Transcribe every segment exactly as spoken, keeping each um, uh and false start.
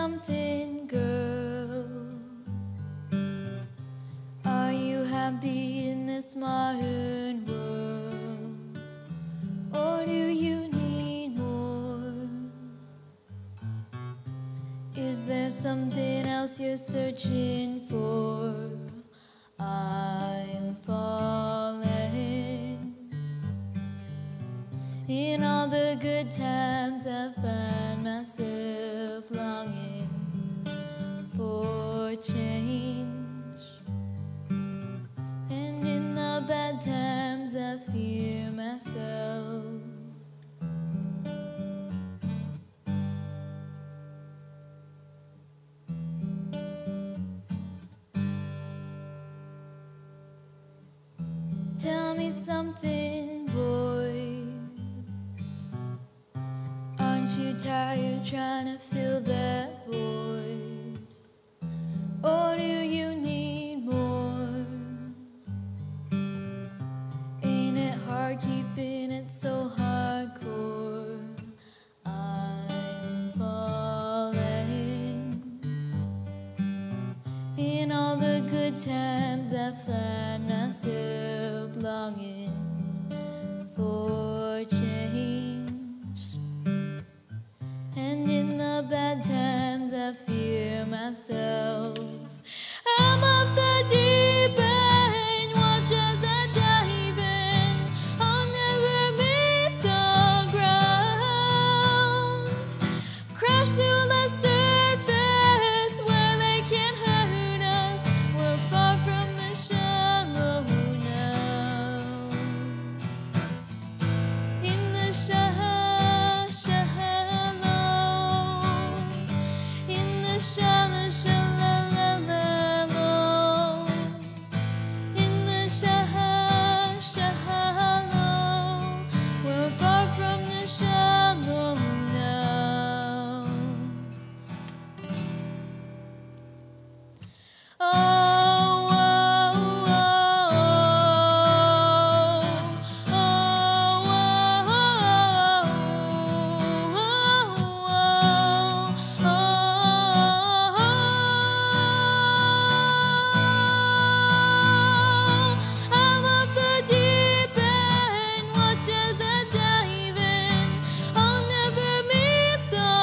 something, girl. Are you happy in this modern world? Or do you need more? Is there something else you're searching for? I'm falling. In all the good times I find myself longing for change, and in the bad times I fear myself. Tell me something, boy. Aren't you tired trying to fill that void? Or do you need more? Ain't it hard keeping it so hardcore? I'm falling. In all the good times I find myself longing for change, and in the bad times I fear myself. I'm off the deep end, watch as I dive in. I'll never meet the ground. Crash to the surface where they can't hurt us. We're far from the shallow now. In the shallow, shallow, in the shallow, shallow, in the shallow, shallow, we're far from the shallow now. Oh, oh, oh, oh, oh, oh, I'm off the deep end, watch as I dive in. I'll never meet the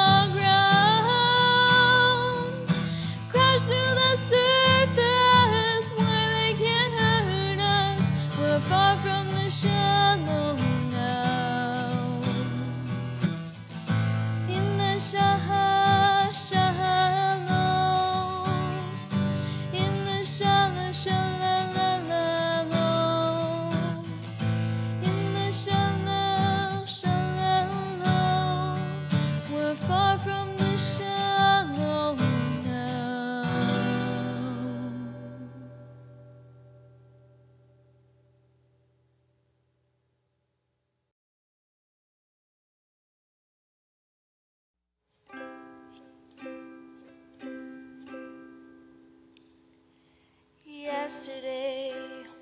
ground. Crash through the surface where they can't hurt us. We're far from the shallow now. In the shallow, shallow, in the shallow, shallow, in the shallow, shallow, we're far from the shallow now. Yesterday,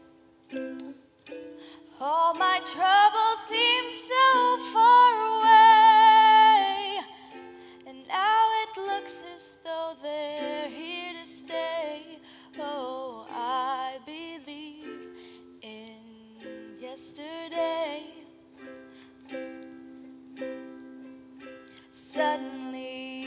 all my troubles seemed so far away, and now it looks as though they're here to stay. Oh, I believe in yesterday. Suddenly,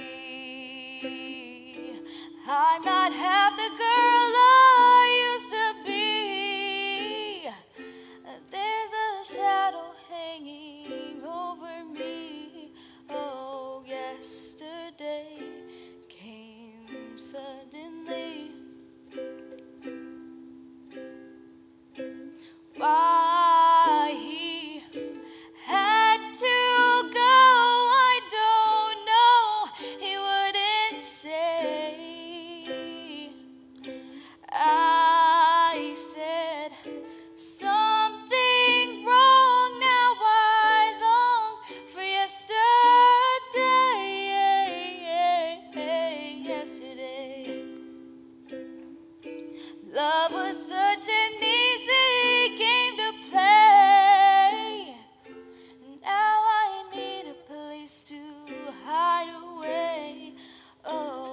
I'm not half the girl I used to be. There's a shadow hanging over me. Oh, yesterday came suddenly. Why he had to go, I don't know. He wouldn't say. I said something wrong. Now I long for yesterday. Yesterday, love was such an easy game to play. Now I need a place to hide away. Oh,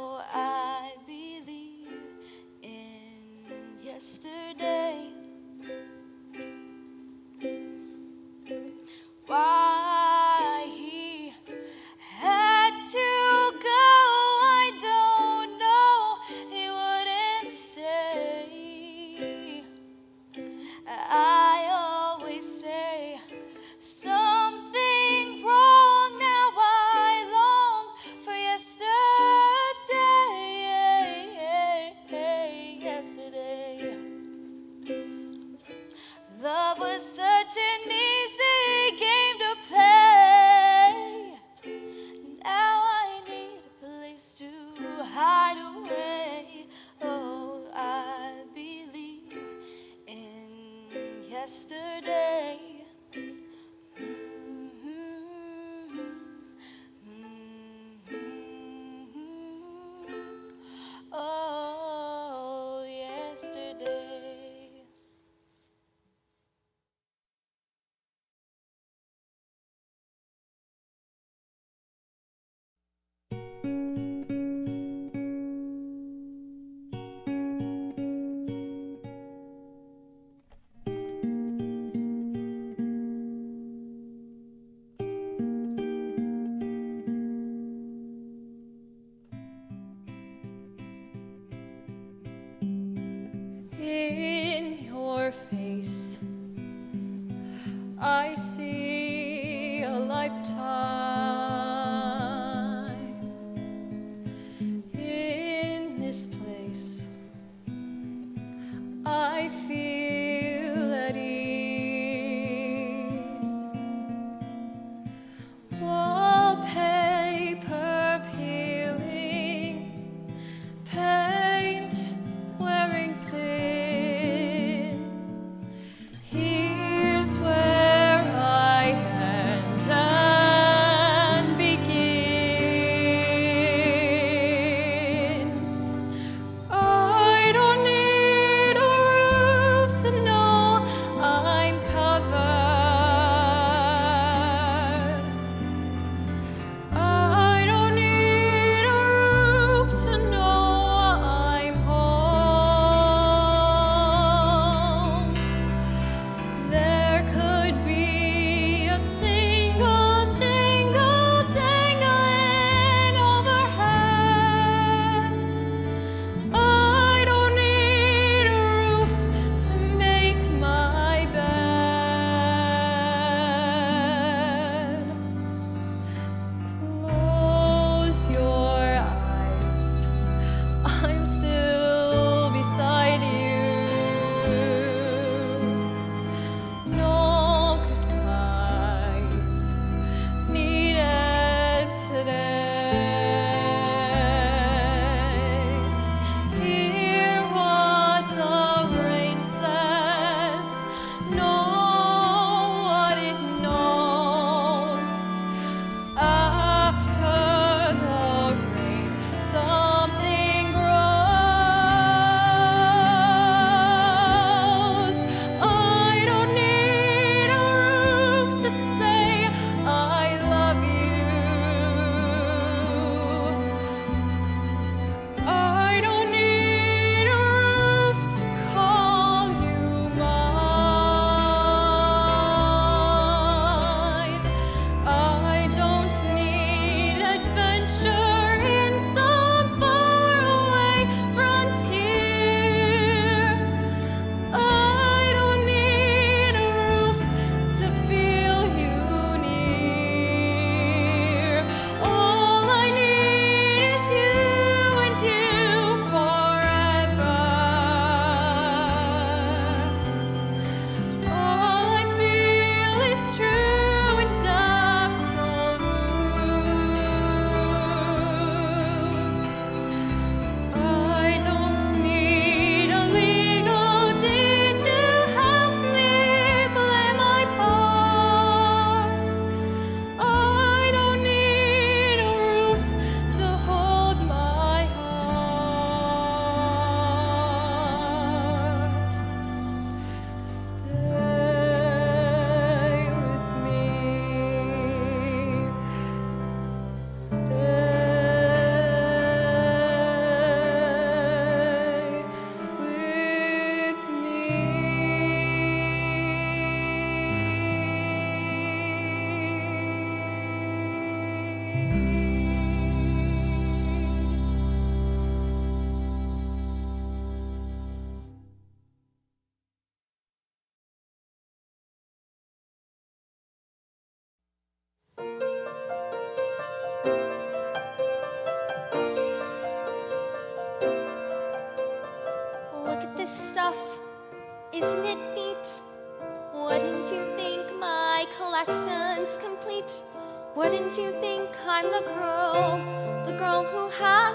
Isn't it neat? Wouldn't you think my collection's complete? Wouldn't you think I'm the girl, the girl who has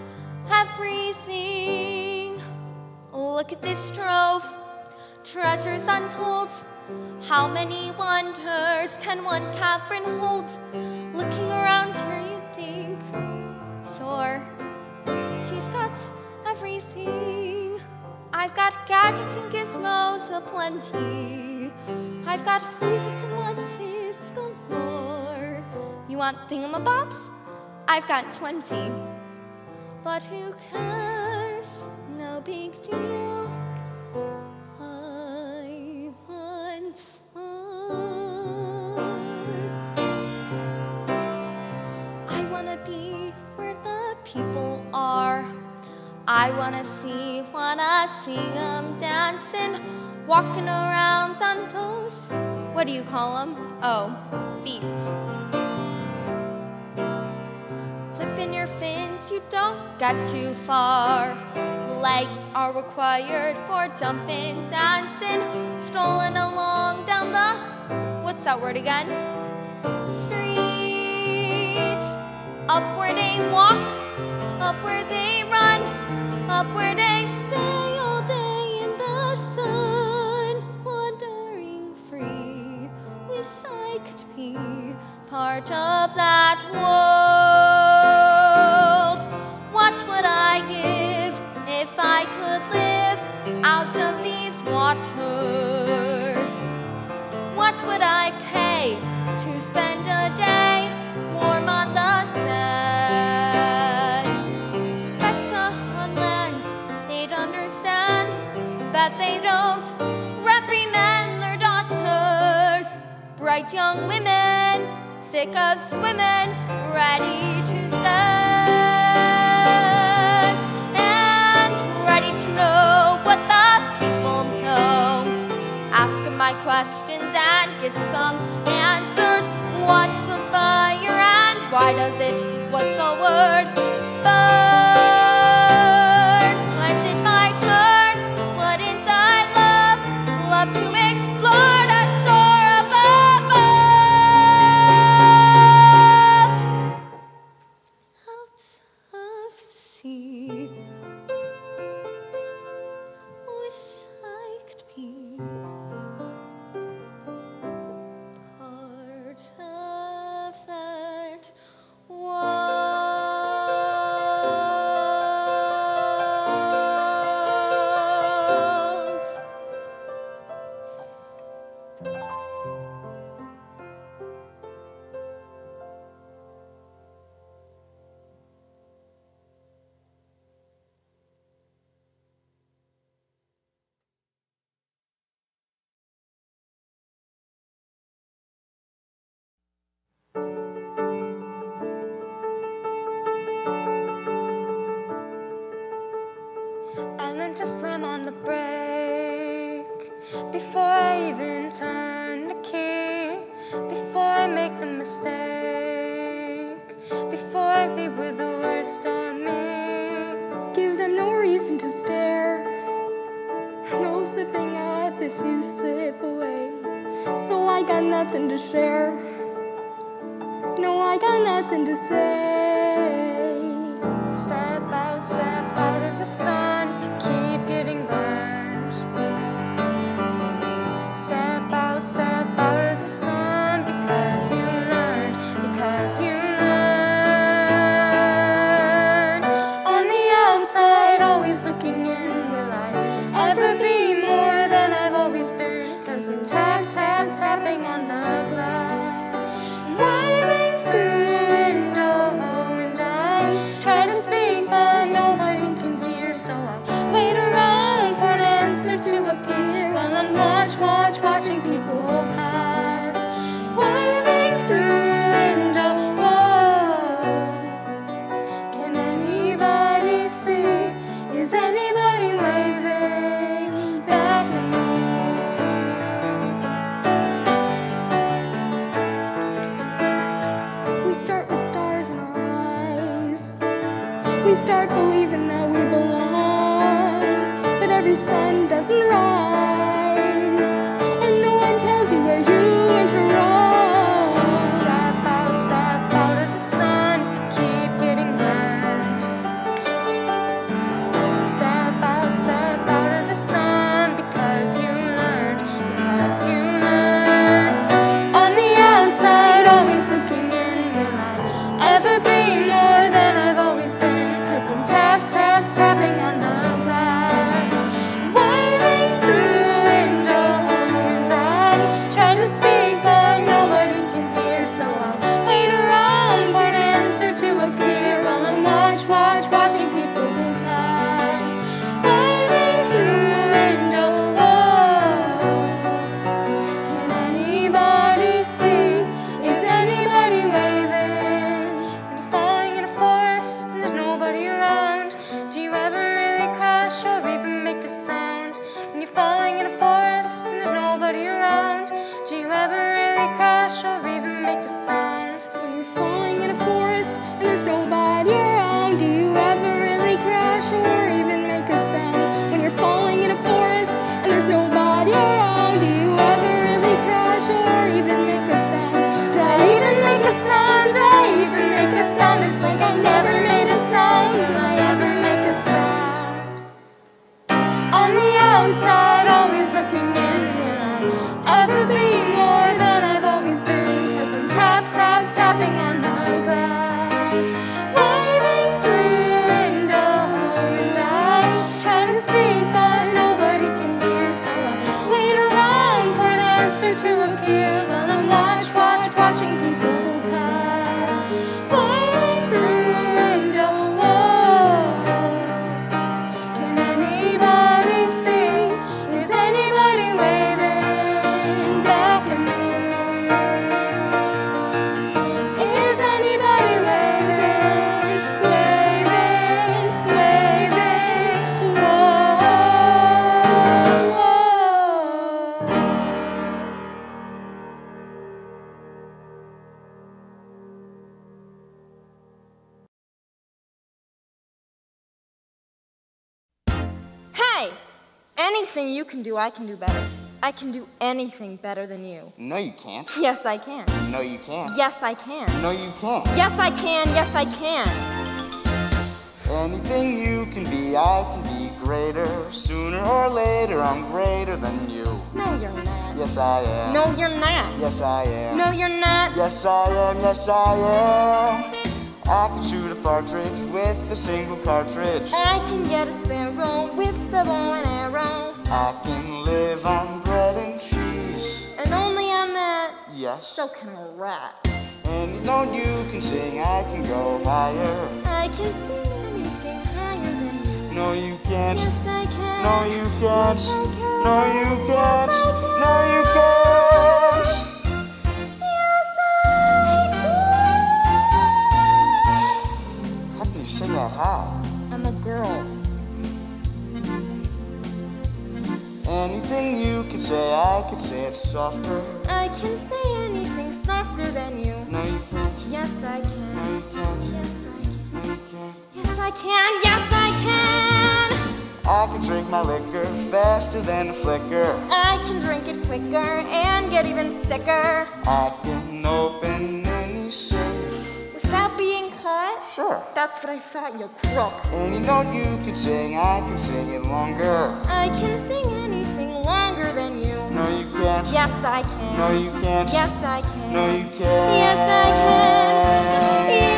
everything? Look at this trove, treasures untold. How many wonders can one cavern hold? Looking around here you'd think, sure, she's got everything. I've got gadgets and gizmos aplenty. I've got who's it and what's it galore. You want thingamabobs? I've got twenty. But who cares? No big deal. I want more. I wanna be where the people are. I wanna see, wanna see them dancing, walking around on those, what do you call them? Oh, feet. Flipping your fins, you don't get too far. Legs are required for jumping, dancing, strolling along down the, what's that word again? Street. Up where they walk, up where they run, up where they stay all day in the sun, wandering free. Wish I could be part of that world. What would I give if I could live out of these waters? What would I pay to spend a day warm on the sands? That's a land they'd understand, that they don't reprimand their daughters. Bright young women, sick of swimming, ready to stand, and ready to know what the people know. Ask them my questions and get some answers. What's a fire and why does it, what's a word, burn? When's it my turn? Wouldn't I love, love to explore that shore above? Out of the sea, wish I could be part of that world. I learned to slam on the brake before I even turn the key, before I make the mistake, before I leave with the worst on me. Give them no reason to stare, no slipping up if you slip away. So I got nothing to share, no, I got nothing to say. Step out, step out of the sun if you keep getting burned. Step out, step out of the sun because you learned, because you learned. On the outside, always looking in, will I ever be more than I've always been? Cause I'm tap, tap, tapping on the glass, waving through a window, and I try to speak but nobody can hear. So I wait around for an answer to appear while I'm watch, watch, watching people pass, waving through a window. Whoa. Can anybody see? Is anybody waving back at me? We start with stars in our eyes, we start believing that we belong, but every sun doesn't rise. be more than I've always been, 'cause I'm tap, tap, tapping on the glass, waving through a window, and I try to speak but nobody can hear, so I wait around for an answer to appear while I'm watch, watch, watching people who pass, waving through a window. Whoa. Can anybody see? Is anybody waving? When you're falling in a forest and there's nobody around, do you ever really crash or even make a sound? When you're falling in a forest and there's nobody around, do you ever really crash or even make a sound? When you're falling in a forest and there's nobody around, do you ever really crash or even make a sound? When you're falling in a forest and there's nobody around, do you ever really crash or even make a sound? Did I even make a sound? Did I even make a sound? It's like I never made a sound. Will I ever make a sound? On the outside, always looking in. Will I ever be more than I've always been? 'Cause I'm tap, tap, tapping on the glass, waving through a window, and I try to speak but nobody can hear, so I wait around for an answer to appear while I'm watch, watch, watching people who pass, waving through a window. Whoa. Can anybody see? Is anybody waving back at me? Is anybody waving, waving, waving? Whoa, whoa. Hey! Anything you can do, I can do better. I can do anything better than you. No, you can't. Yes, I can. No, you can't. Yes, I can. No, you can't. Yes, I can. Yes, I can. Anything you can be, I can be greater. Sooner or later, I'm greater than you. No, you're not. Yes, I am. No, you're not. Yes, I am. No, you're not. Yes, I am. Yes, I am. I can shoot a partridge with a single cartridge. I can get a sparrow with a bow and arrow. I can live on bread and cheese. And only on that. Yes. So can a rat. And you know you can sing, I can go higher. I can sing anything higher than you. No, you can't. Yes, I can. No, you can't. Yes, I can. No, you can't. Yes, I can. No, you can't. Yes, How can you sing that high? I I'm a girl. Anything you can say, I could say it softer. I can say anything softer than you. No, you can't. Yes, I No, can. you can't. Yes, I can. No, you can't. Yes, I can. Yes, I can. I can drink my liquor faster than a flicker. I can drink it quicker and get even sicker I can open any safe. without being caught. Sure. That's what I thought, you crook. Any note you can sing, I can sing it longer. I can sing anything longer than you. No, you can't. Yes, I can. No, you can't. Yes, I can. No, you can't. Yes, I can. Yes,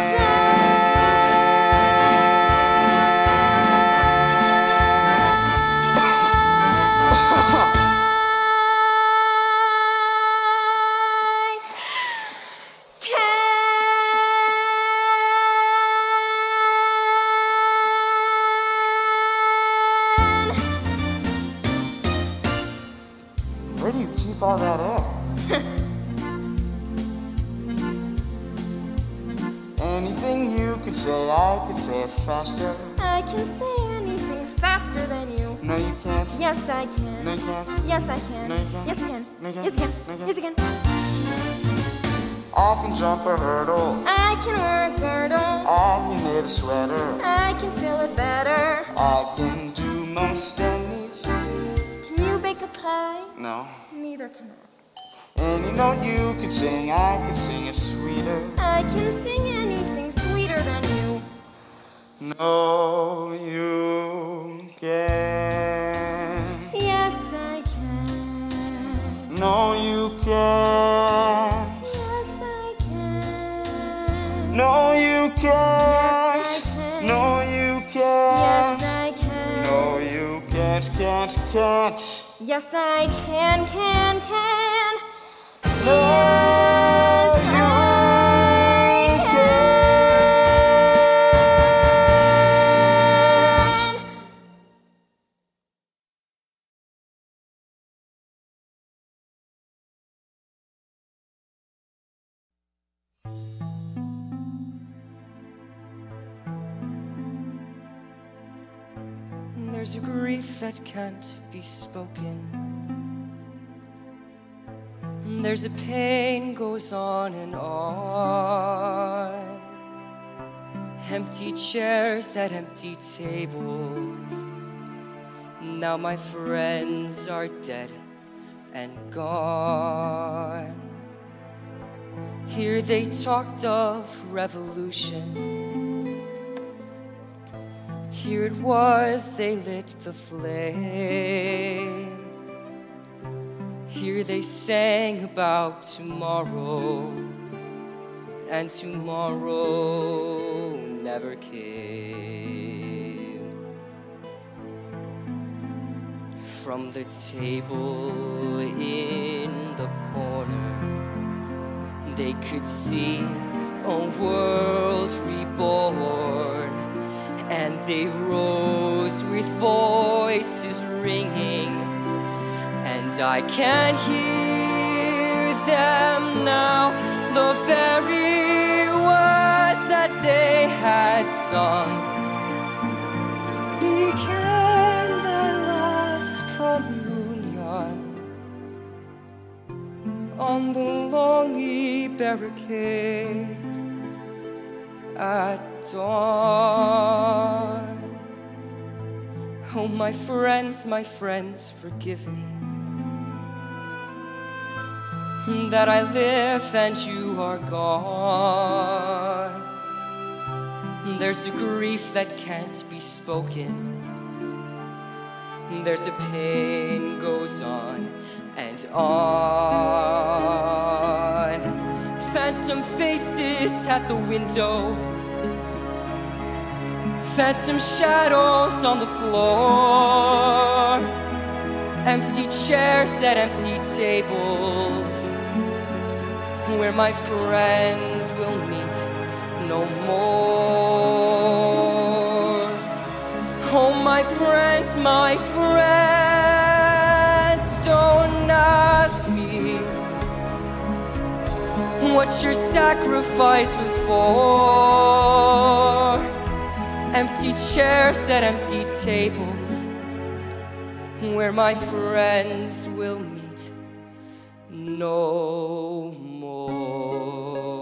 Where do you keep all that air? Anything you could say, I could say it faster. I can say anything faster than you. No, you can't. Yes, I can. No, you can't. Yes, I can. No, you can't. Yes, I can. No, you can't. Yes, I can. No, you Yes, I can. I can jump a hurdle. I can wear a girdle. I can knit a sweater. I can feel it better. I can do most anything. Can you bake a pie? No. Neither can I. Any note you could sing, I could sing it sweeter. I can sing anything sweeter than you. No, you can't. Yes, I can. No, you can't. Yes, I can. No, you can't. Yes, I can. No, you Yes, can't. I can. No, you can't, can't, can't. Yes, I can, can, can. No, Yes, you I can. There's a grief that can't be spoken. There's a pain goes on and on. Empty chairs at empty tables. Now my friends are dead and gone. Here they talked of revolution. Here it was they lit the flame. Here they sang about tomorrow, and tomorrow never came. From the table in the corner, they could see a world reborn. And they rose with voices ringing, and I can hear them now, the very words that they had sung. Began the last communion on the lonely barricade at dawn. Oh, my friends, my friends, forgive me that I live and you are gone. There's a grief that can't be spoken. There's a pain goes on and on. Phantom faces at the window, phantom shadows on the floor, empty chairs at empty tables, where my friends will meet no more. Oh, my friends, my friends, don't ask me what your sacrifice was for. Empty chairs at empty tables, where my friends will meet no more.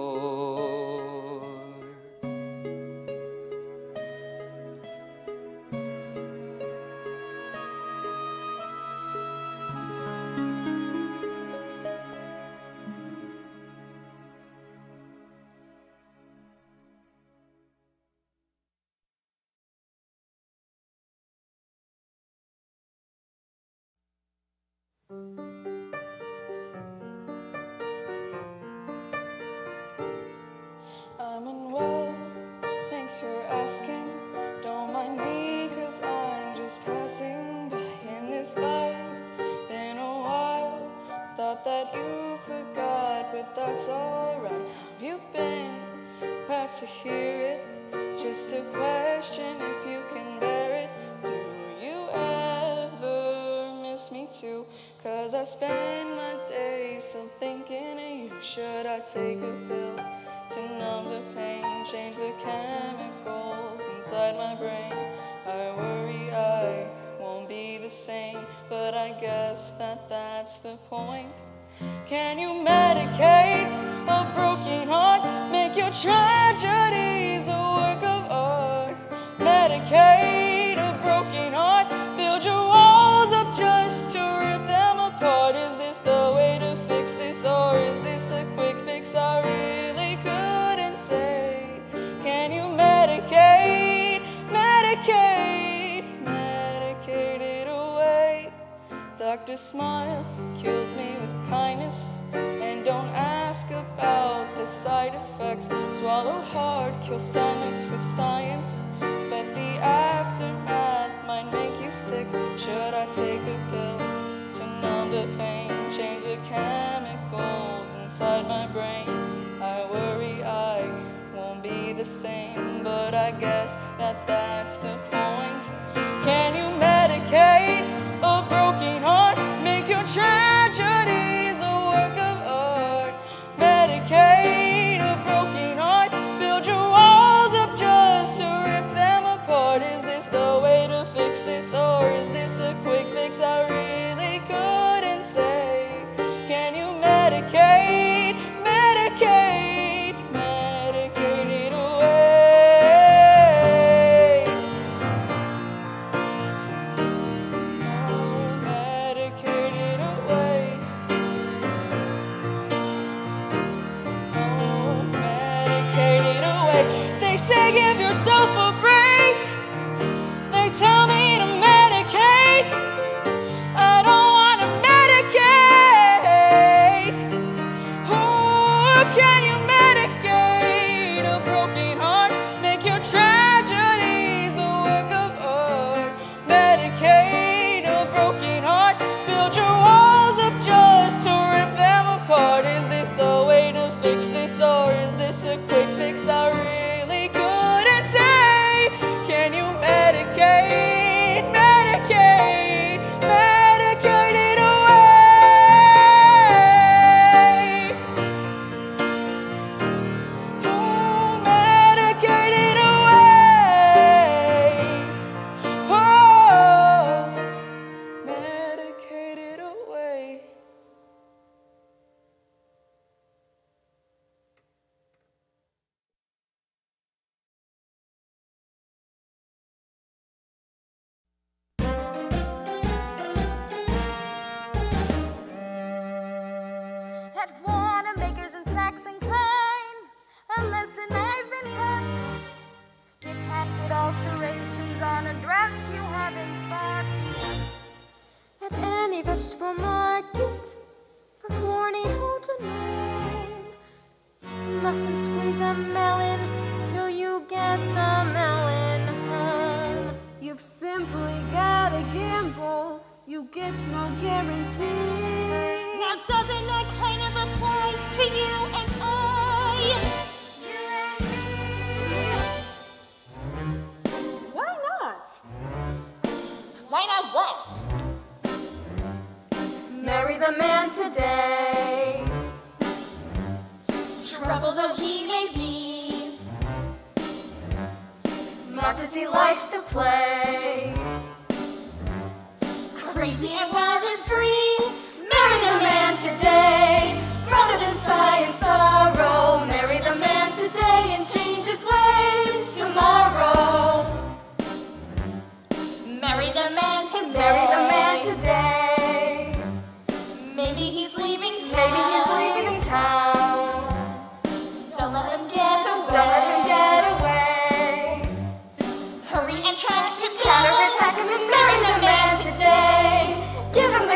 I'm unwell, thanks for asking. Don't mind me, cause I'm just passing by in this life. Been a while, thought that you forgot, but that's alright. How have you been? Glad to hear it. Just a question if you can bear it. Do you ever miss me too? Cause I spend my days still thinking of you. Should I take a pill to numb the pain, change the chemicals inside my brain? I worry I won't be the same, but I guess that that's the point. Can you medicate a broken heart? Make your tragedies a work of art. Medicate a broken heart. Build your walls up just to rip them apart. Is this the way to fix this, or is this a quick fix? I really couldn't say. Can you medicate, medicate, medicate it away? Doctor smile, kills me with kindness. And don't ask about the side effects. Swallow hard, kill stomachs with science, but the aftermath might make you sick. Should I take a pill to numb the pain? Change the chemicals inside my brain. I worry I won't be the same, but I guess that that's the point. Can you medicate a broken heart? Make your tragedies a work of art. Medicate a broken heart. Build your walls up just to rip them apart. Is this the way to fix this, or is this a quick fix? I really couldn't say. Can you medicate, medicate, medicate it away? Oh, medicate it away. Oh, medicate it away. They say give yourself a break. They tell me to medicate. I don't want to medicate. Oh, can you medicate a broken heart? Make your tragedies a work of art. Medicate a broken heart. Build your walls up just to rip them apart. Is this the way to fix this, or is this a quick fix? I really couldn't say. Can you medicate, medicate, medicate it away? Oh, medicate it away. Oh, medicate it away. At Wanamaker's and Saks and Klein, a lesson I've been taught. You can't get alterations on a dress you haven't bought. At any vegetable market, from morning home to noon, mustn't squeeze a melon till you get the melon home. You've simply gotta gamble, you get no guarantee. Now doesn't that kind of apply to you and I? You and me. Why not? Why not what? Marry the man today. Trouble though he may be, Much as he likes to play. crazy and wild and free. Marry the man today, rather than sigh and sorrow. Marry the man today and change his ways tomorrow. Marry the man today. Marry the man today. Maybe he's leaving town. Maybe he's leaving town. Don't let him get away. Don't let him get away. Hurry and track him down. Counterattack him and marry the man today. Give him the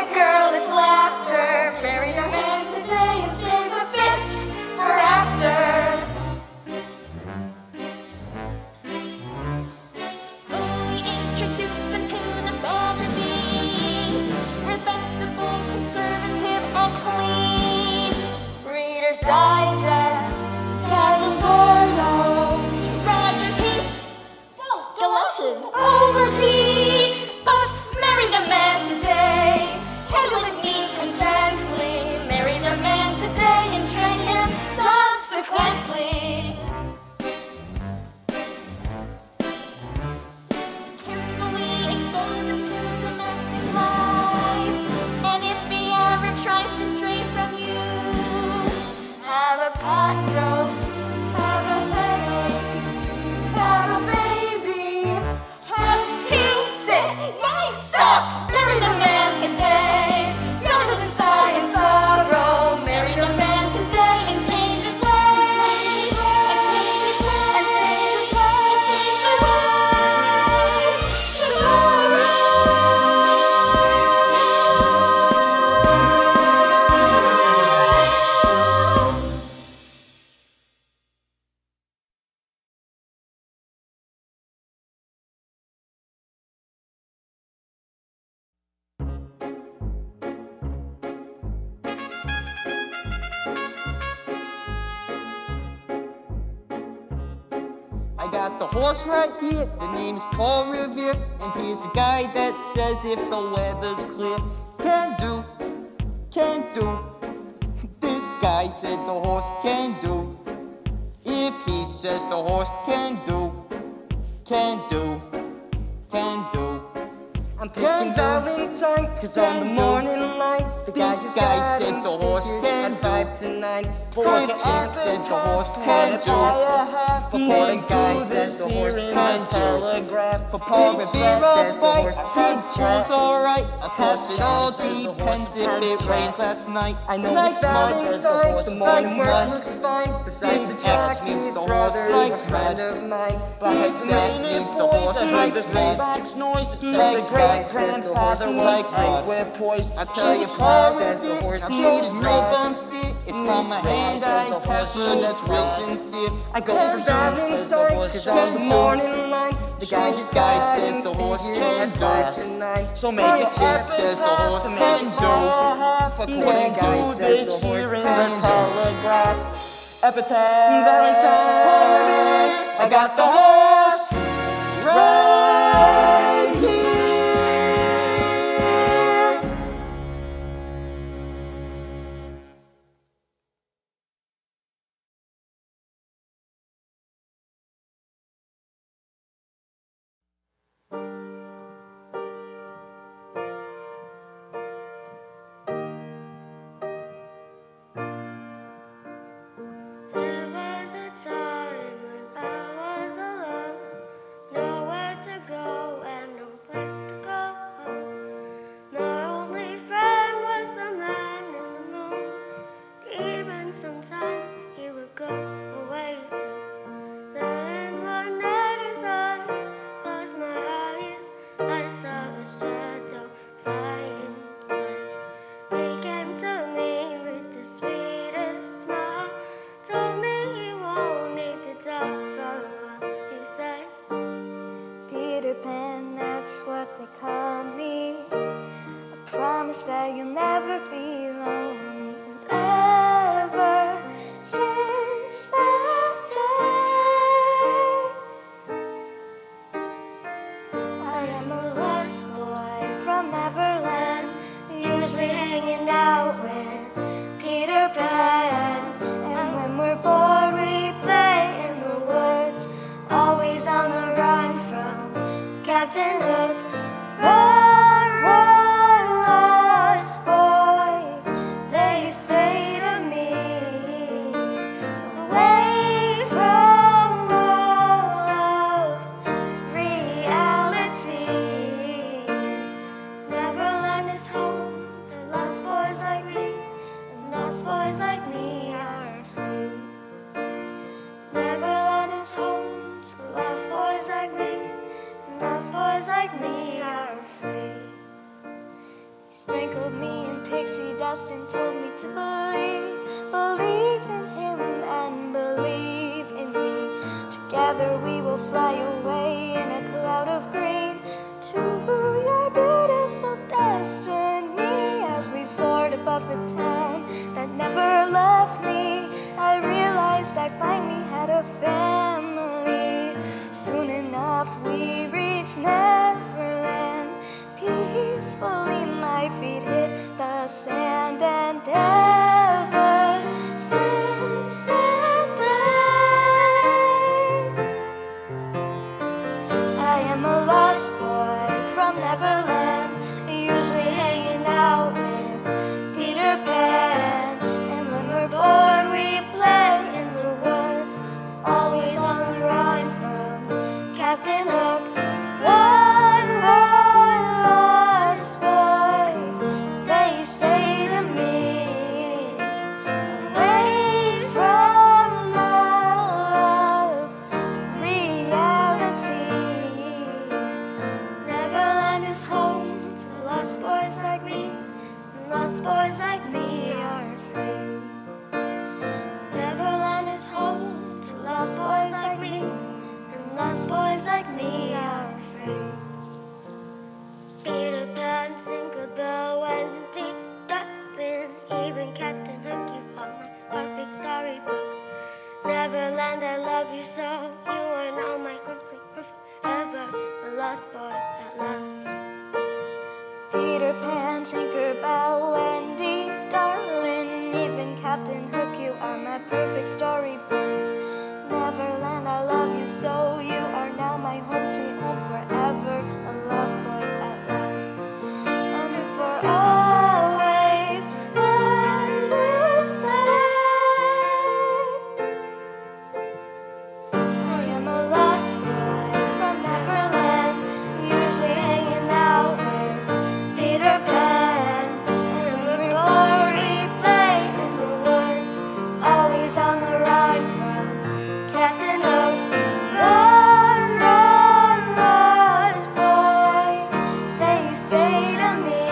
got the horse right here, the name's Paul Revere, and here's a guy that says if the weather's clear, can do, can do. This guy said the horse can do. If he says the horse can do, can do, can do. I'm picking Valentine, cause on the morning light, the guy, guy said the horse can do. Five to nine, four chick said the horse can do. This guy says the horse can do. For Paul Revere says the horse can do. Alright, of course it all depends if it rains last night. I know nice Valentine, the morning work looks fine. Besides the Jack means the horse likes friend of mine. But it's raining the horse likes fullback's noise. Likes grandfather was like with poise. I tell you, Paul says the horse needs no bum steer. It's from my hand I have learned that's real sincere. I go for Valentine, cause on the morning line, the guy, this guy says the horse can do. So make it just says the horse can do. This guy says the horse can do. Epitaph Valentine, I got the horse right here. Neverland, I love you so. You are now my storybook. Neverland, I love you so. You are now my home, sweet home forever. A lost boy at last. And if for always, what will say? I am a lost boy from Neverland, usually hanging out with Peter Pan. And we already play in the woods, always on the run from Captain Hook. Run, run, lost boy, they say to me,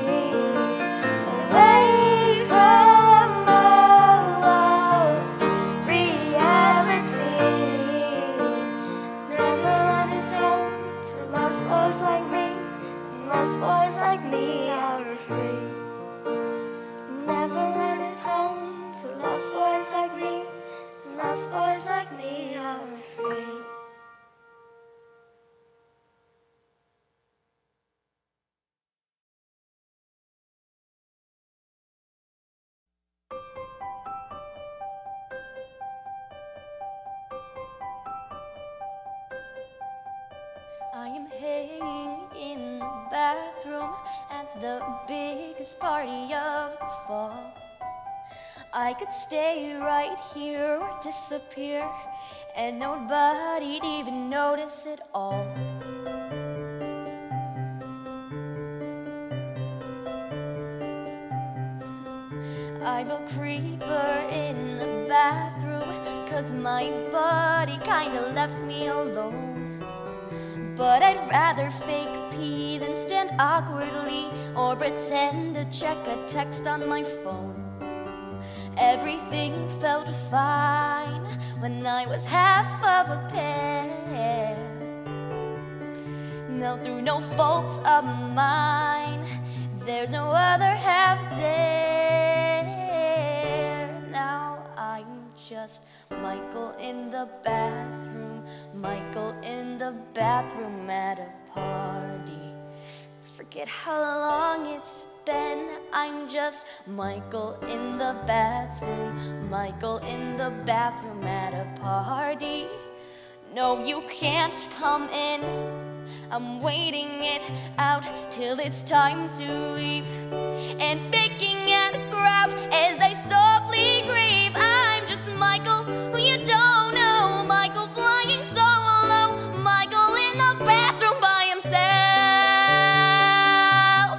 away from all of reality. Neverland is home to lost boys like me, and lost boys like me are free. Neverland is home to lost boys like me, and lost boys like me are free. I am hanging in the bathroom at the biggest party of the fall. I could stay right here or disappear, and nobody'd even notice at all. I'm a creeper in the bathroom, 'cause my buddy kinda left me alone. But I'd rather fake pee than stand awkwardly or pretend to check a text on my phone. Everything felt fine when I was half of a pear. Now through no fault of mine, there's no other half there. Now I'm just Michael in the bathroom, Michael in the bathroom at a party. Forget how long it's been, I'm just Michael in the bathroom, Michael in the bathroom at a party. No, you can't come in, I'm waiting it out till it's time to leave, and picking at a crowd as they softly grieve. I'm just Michael, who you don't know, Michael flying solo, Michael in the bathroom by himself.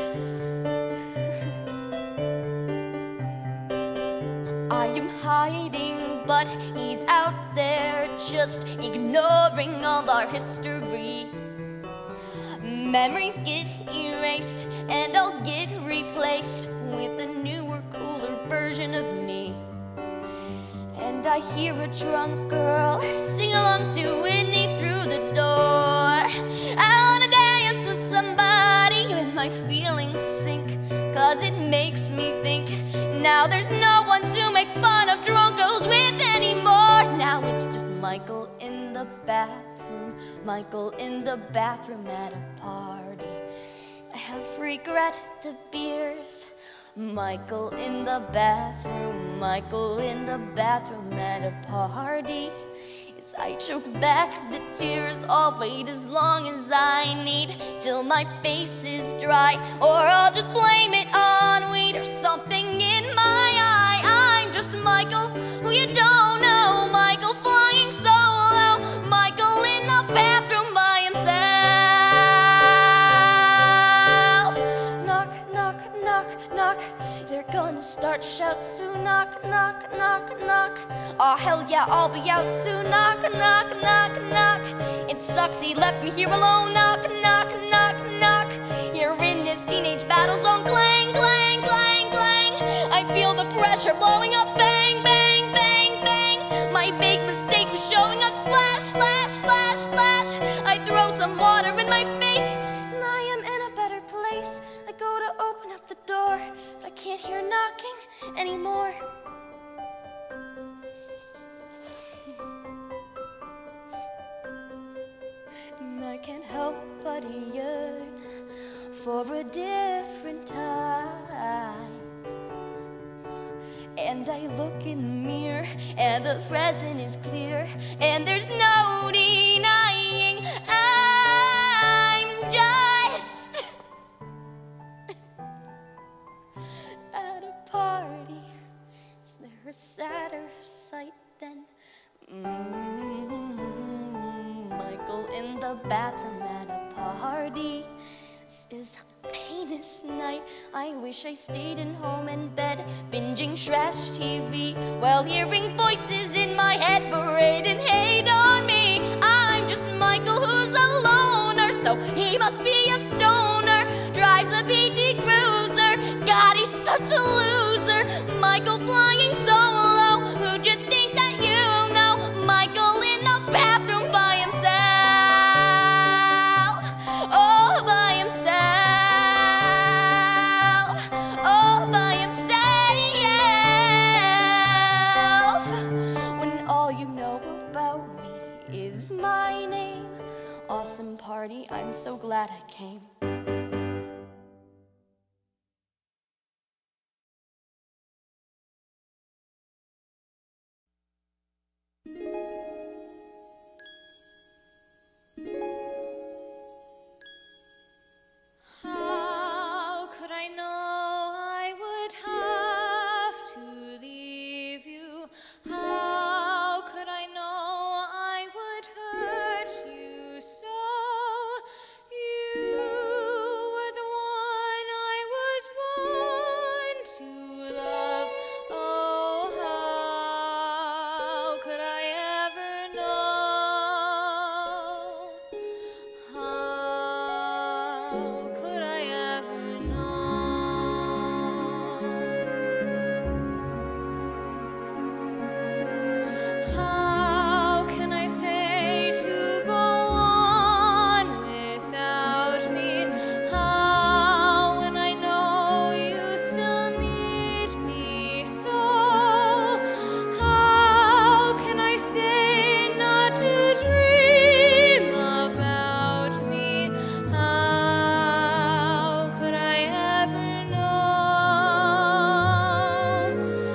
I am hiding, but he's out there just ignoring all our history. Memories get erased, and I'll get replaced with a newer, cooler version of me. And I hear a drunk girl sing along to Whitney through the door. I wanna dance with somebody when my feelings sink, 'cause it makes me think now there's no one to make fun of drunk girls with anymore. Now it's just Michael in the bathroom, Michael in the bathroom at a party. I have regret the beers, Michael in the bathroom, Michael in the bathroom at a party. As I choke back the tears, I'll wait as long as I need till my face is dry, or I'll just blame it on weed or something in my eye. I'm just Michael, who you don't know, Michael flying solo, Michael in the bathroom by himself. Knock, knock, knock, knock, they're gonna start shouts soon. Knock, knock, knock, knock. Oh hell yeah, I'll be out soon. Knock, knock, knock, knock. It sucks he left me here alone. Knock, knock, knock, knock. You're in this teenage battle zone. Clang, clang, clang, clang. I feel the pressure blowing up. Bang, bang, bang, bang. My big mistake was showing up. Splash, splash, splash, splash. I throw some water in my face, and I am in a better place. I go to open up the door, but I can't hear knocking anymore. And I can't help but yearn for a different time. And I look in the mirror and the present is clear, and there's no denying I'm just at a party. Is there a sadder sight than mm, Michael in the bathroom at a party? This is a heinous night. I wish I stayed in home in bed, binging trash T V while hearing voices in my head parading hate on me. I'm just Michael who's a loner, so he must be a stoner. Drives a P T Cruiser, God, he's such a loser. Michael flying solo, who'd you think that you know? Michael in the bathroom by himself, all by himself, all by himself. When all you know about me is my name. Awesome party, I'm so glad I came. How could I know I would have to leave you? How could I know I would hurt you so? You were the one I was born to love. Oh, how could I ever know? How could I ever know? How can I say to go on without me? How, when I know you still need me so? How can I say not to dream about me? How could I ever know?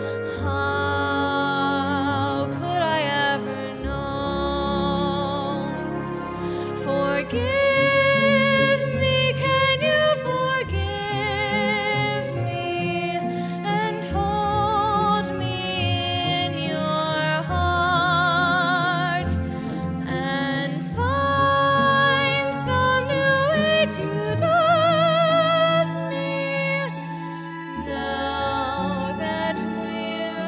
How could I ever know? Forgive me, can you forgive me and hold me in your heart and find some new way to love me now that we're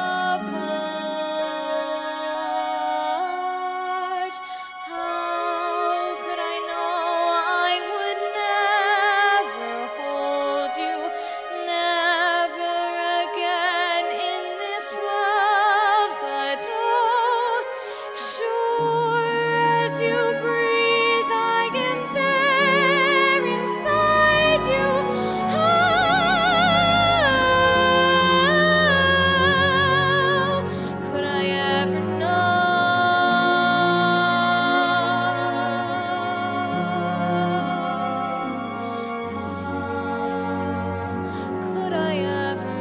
apart? How could I know I would never hold you, never again in this world? But oh, sure as you breathe, I am there inside you. How could I ever know? How could I ever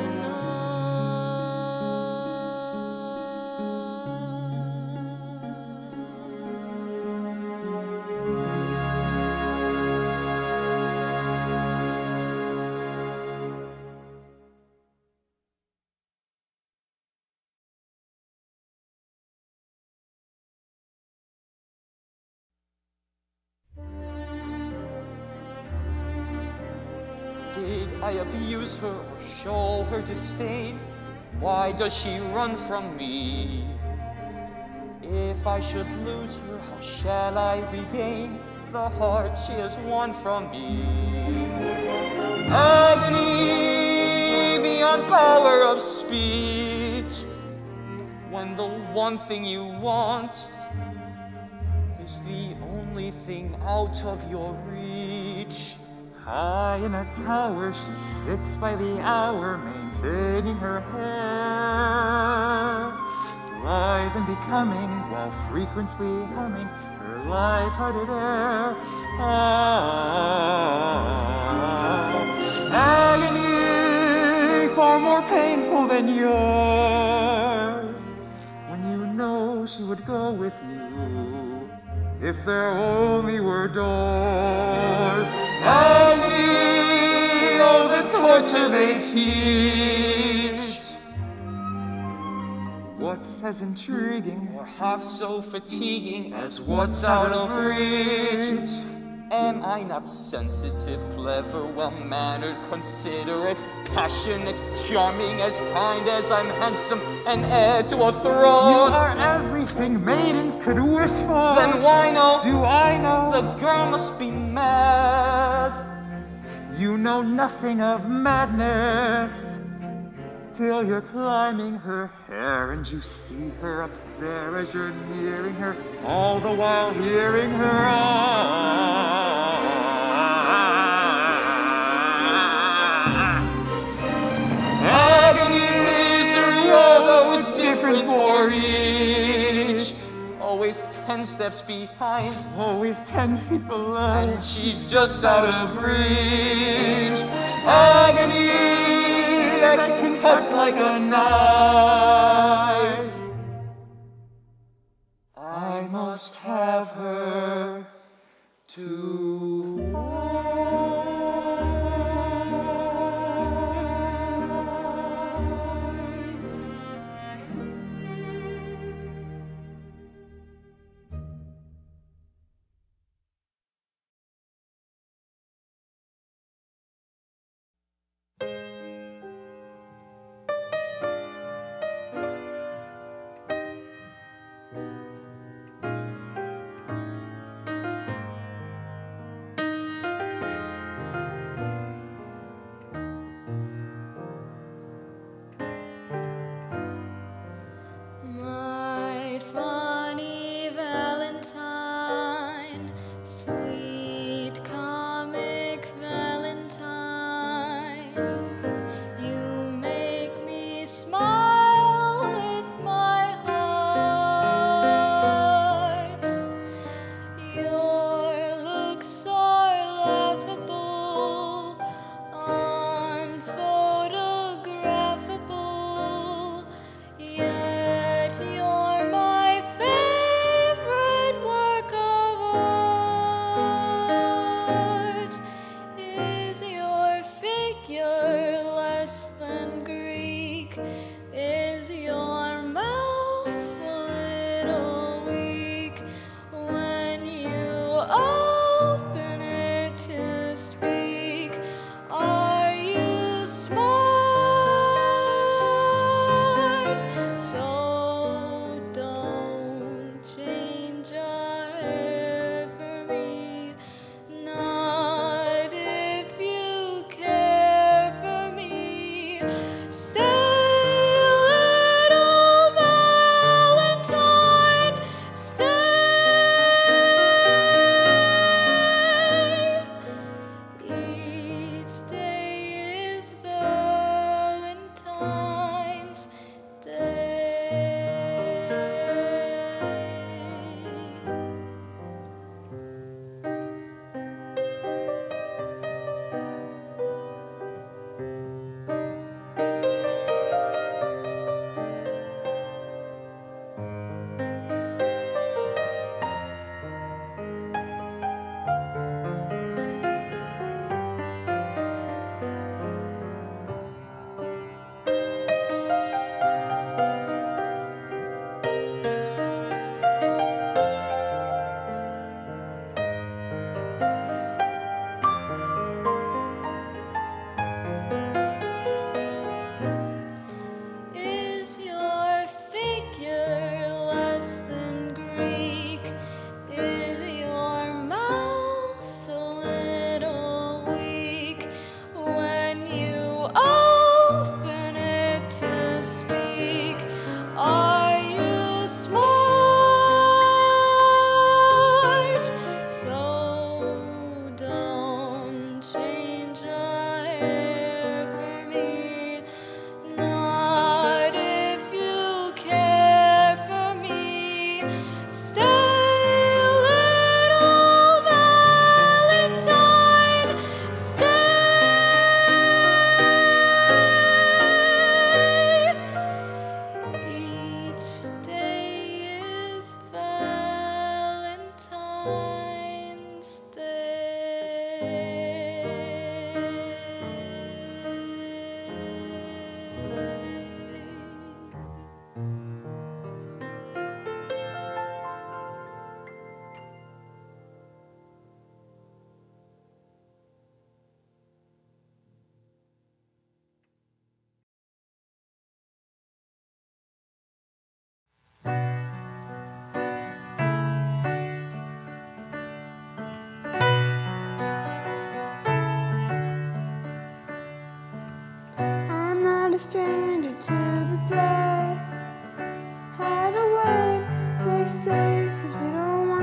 Did I abuse her or show her disdain? Why does she run from me? If I should lose her, how shall I regain the heart she has won from me? Agony beyond power of speech, when the one thing you want is the only thing out of your reach. High in a tower, she sits by the hour, maintaining her hair, lithe and becoming, while frequently humming her light-hearted air. Ah, agony far more painful than yours, would go with you if there only were doors. Agony, oh, the torture they teach. What's as intriguing or half so fatiguing as what's out of reach? Am I not sensitive, clever, well-mannered, considerate, passionate, charming, as kind as I'm handsome, and heir to a throne? You are everything maidens could wish for. Then why no? Do I know? The girl must be mad. You know nothing of madness till you're climbing her hair and you see her up there as you're nearing her, all the while hearing her on. Agony, misery, all those different for each. Always ten steps behind, always ten feet below, and she's just out of reach. Agony that can cut like a knife. I must have her to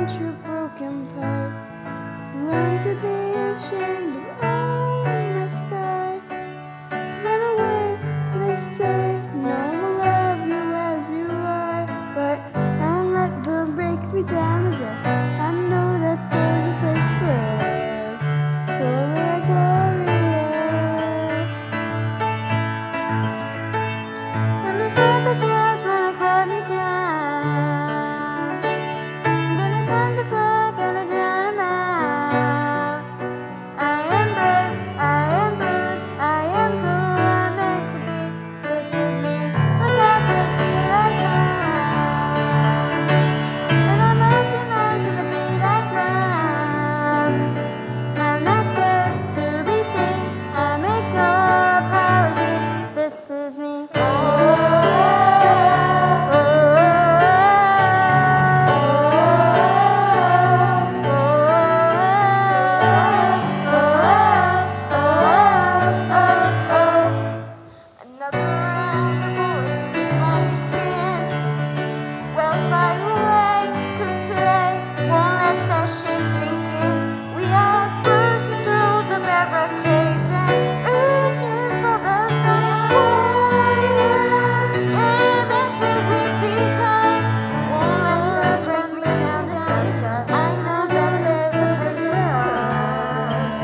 but your broken part. Learn to be ashamed of all my scars. Run away, they say, no one will love you as you are. But I don't let them break me down to just. I know that there's a place for us. Gloria, Gloria. And the sharpest words wanna cut me down. Gonna send the flood, gonna drown 'em out. I am brave, I am bruised, I am who I'm meant to be. This is me, look out, 'cause here I come. And I'm marching on to the beat I drum. I'm not scared to be seen, I make no apologies. This is me. Oh, oh, oh, Another round of bullets hits my skin. Well, fly away, 'cause today won't let that shit sink in. We are bursting through the barricades and reaching for the sun. Yeah, that's what we become. Won't let them break me down to dust. I know that there's a place for us.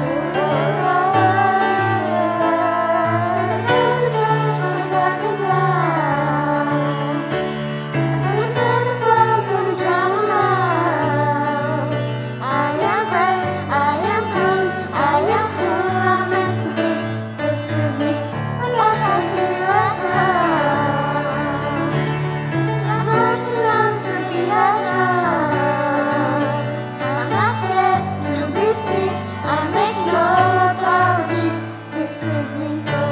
Cut me down. Gonna send the flood, gonna drown 'em out. I am brave, I am bruised, I am who I'm meant to be. This is me, and I got to here I come. I'm marching on to be a drum. I'm not scared to be seen, I make no apologies. This is me.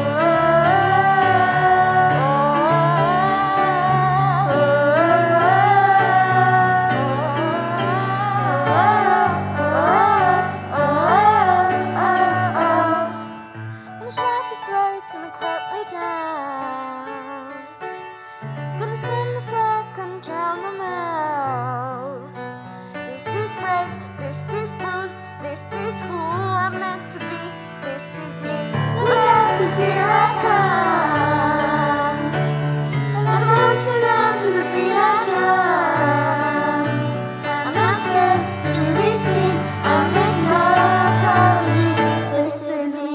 The sharpest words gonna cut me down. Gonna send the flood, gonna drown 'em out. This is brave, this is bruised, this is who I'm meant to be. This is me. Look out, 'cause here I come. And I'm marching on to the beat I drum. I'm not scared to be seen, I make no apologies. This is me.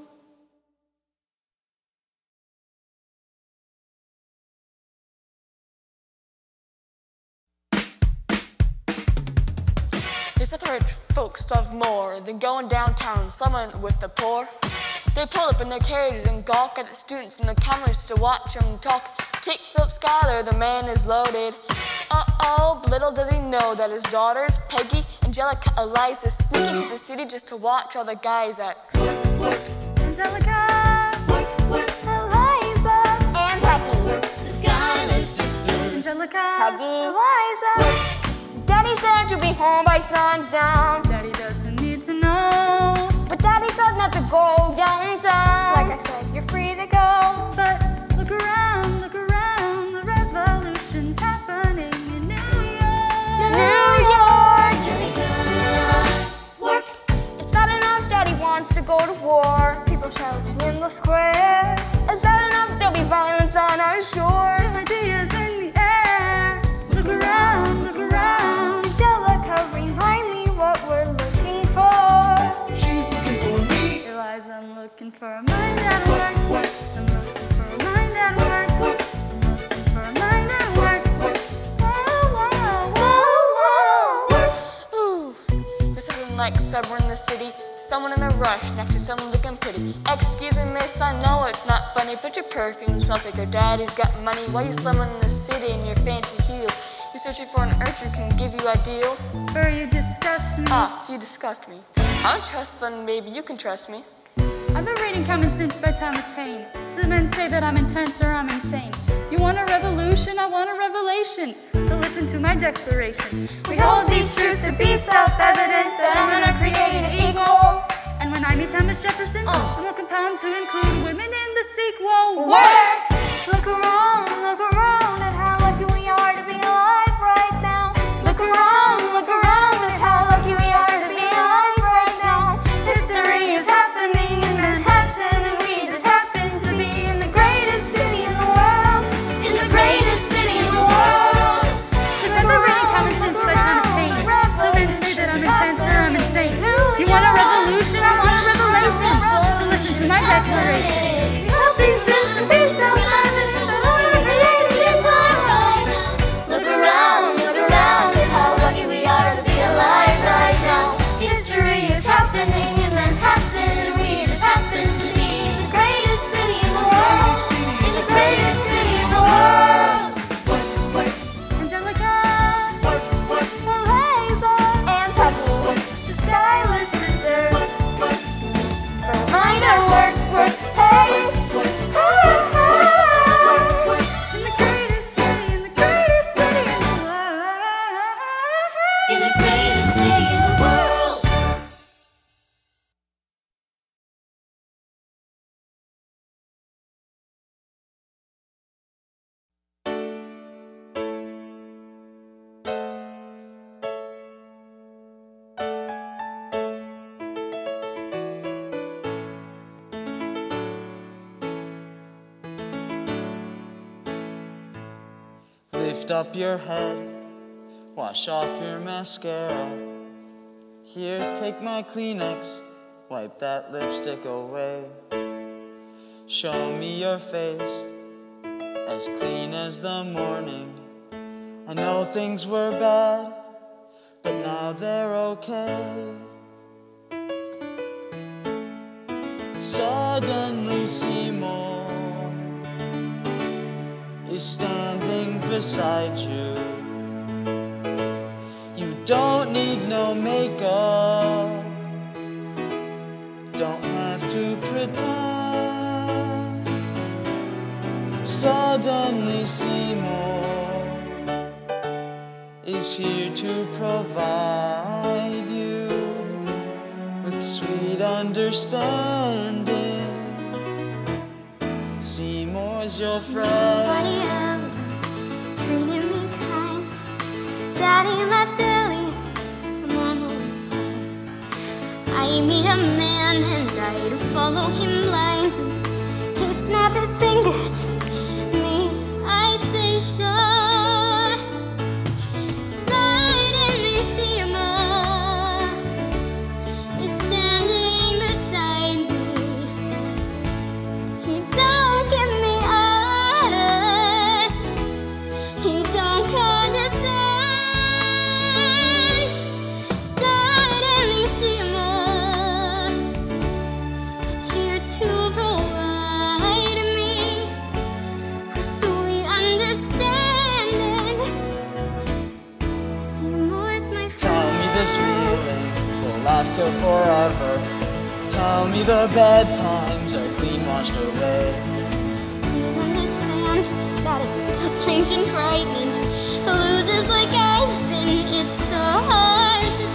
Here's the third folks love more than going downtown and slumming with the poor. They pull up in their carriages and gawk at the students and the comers to watch them talk. Take Philip Schuyler, the man is loaded. Uh-oh, but little does he know that his daughters, Peggy, Angelica, Eliza, sneak into the city just to watch all the guys at Angelica, Eliza and Peggy. The Schuyler sisters. Angelica, Peggy. Eliza. Daddy said you'll be home by sundown. Daddy doesn't need to know. But Daddy said not to go downtown. Like I said, you're free to go. But look around, look around, the revolution's happening in New York. New York. Work. It's bad enough Daddy wants to go to war. People shouting in the square. It's bad enough there'll be violence on our shore. Ideas in the air. Look around, look around. Angelica, remind me what we're looking for. She's looking for me. Eliza, I'm looking for a mind at work. I'm looking for a mind at work. I'm looking for a mind at work. Whoa, whoa, whoa. Ooh, there's something like somewhere in the city, someone in a rush next to someone looking pretty. Excuse me, miss, I know it's not funny, but your perfume smells like your daddy's got money. While you slumming in the city in your fancy heels, you're searching for an urge who can give you ideals. Or you disgust me. Ah, so you disgust me. I'm trustful and maybe you can trust me. I've been reading Common Sense by Thomas Paine. Some men say that I'm intense or I'm insane. You want a revolution? I want a revelation. So listen to my declaration. We hold these truths to be self-evident, that I'm gonna create an equal. And when I meet Thomas Jefferson, Uh. I'm gonna compound to include women in the sequel. Where? Look around, look around at how lucky we are to be alive right now. Look around, look city in the world. Lift up your head, wash off your mascara. Here, take my Kleenex, wipe that lipstick away. Show me your face, as clean as the morning. I know things were bad, but now they're okay. Suddenly Seymour is standing beside you. You don't need no makeup, don't have to pretend. Suddenly Seymour is here to provide you with sweet understanding. Seymour's your friend. Buddy, um, treating me kind. Daddy left early, Mom was fine. I meet a man and I to follow him blindly. He'd snap his fingers, me, I'd say sure. Suddenly Seymour is standing beside me. He don't give me orders, he don't condescend. Suddenly Seymour is here to provide me a sweet understanding. Seymour's my friend. Tell me this feeling will last till forever. Tell me the bad times are clean washed away. Please understand that it's so strange and frightening. Losers like I've been, it's so hard to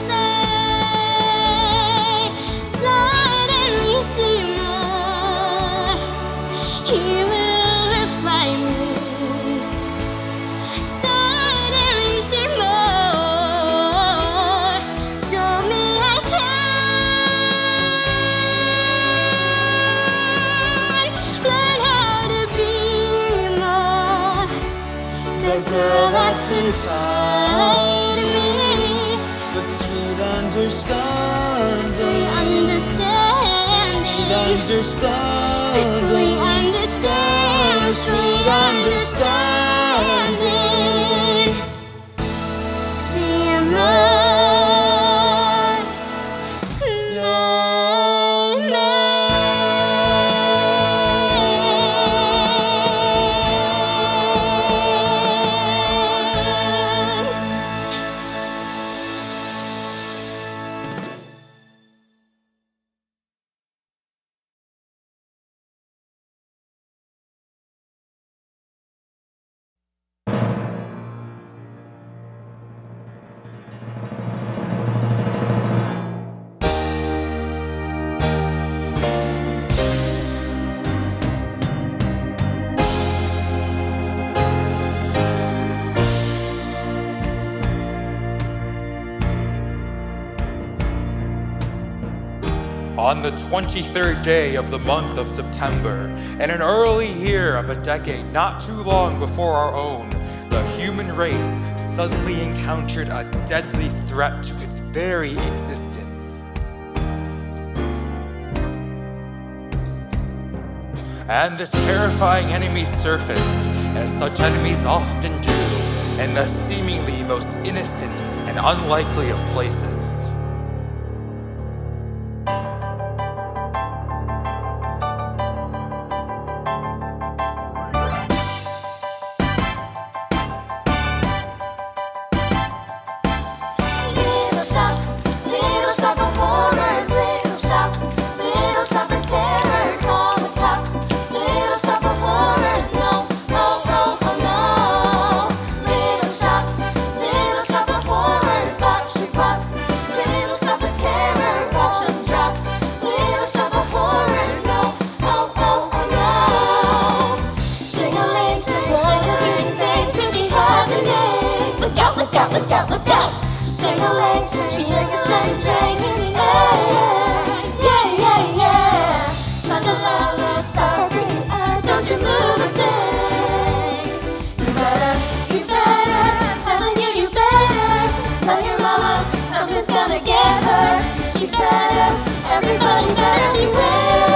say. Suddenly Seymour, he will refine me. Suddenly Seymour, show me I can learn how to be more the girl that's inside me. With sweet understanding, Sweet understanding, understanding, sweet understanding, sweet understanding. Seymour's my On the twenty-third day of the month of September, in an early year of a decade not too long before our own, the human race suddenly encountered a deadly threat to its very existence. And this terrifying enemy surfaced, as such enemies often do, in the seemingly most innocent and unlikely of places. Little shop, little shop of horrors, little shop, little shop of terror, call the cop. Little shop of horrors, no, oh, oh, oh no. Little shop, little shop of horrors, pop, she pop. shake a leg, shake a straight drink. Yeah, yeah, yeah. Sha-la-la-la, stop her, don't you move a thing. You better, you better, telling you you better. Tell your mama something's gonna get her. She better, everybody better beware.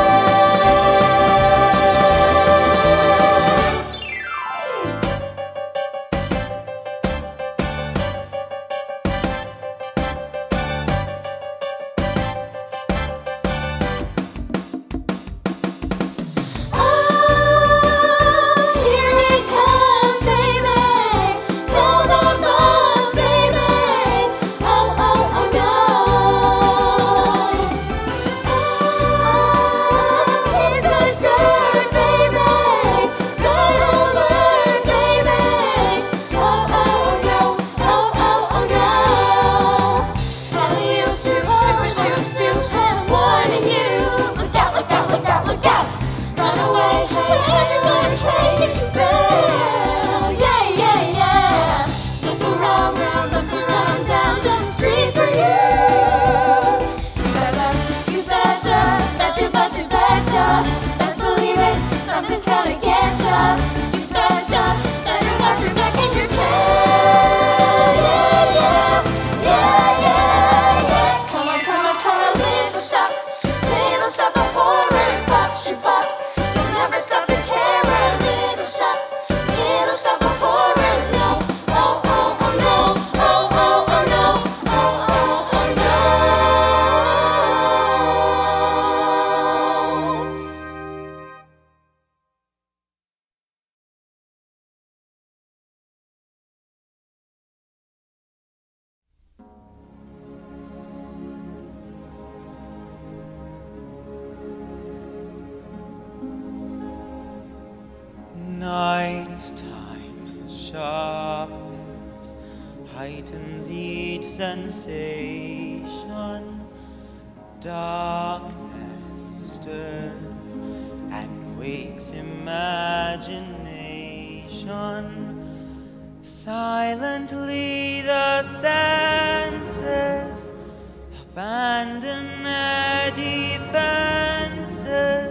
Best believe it, something's gonna get ya. You betcha, better watch your back and your tail. Yeah, yeah, yeah, yeah, yeah. Come on, come on, come on, little shop, little shop of horror, pop, shoot pop. You'll never stop the terror, little shop, little shop of horror. No, oh, oh, oh no, oh, oh, oh no, oh, oh, oh no. Nighttime sharpens, heightens each sensation. Darkness stirs and wakes imagination. Silently the senses abandon their defenses.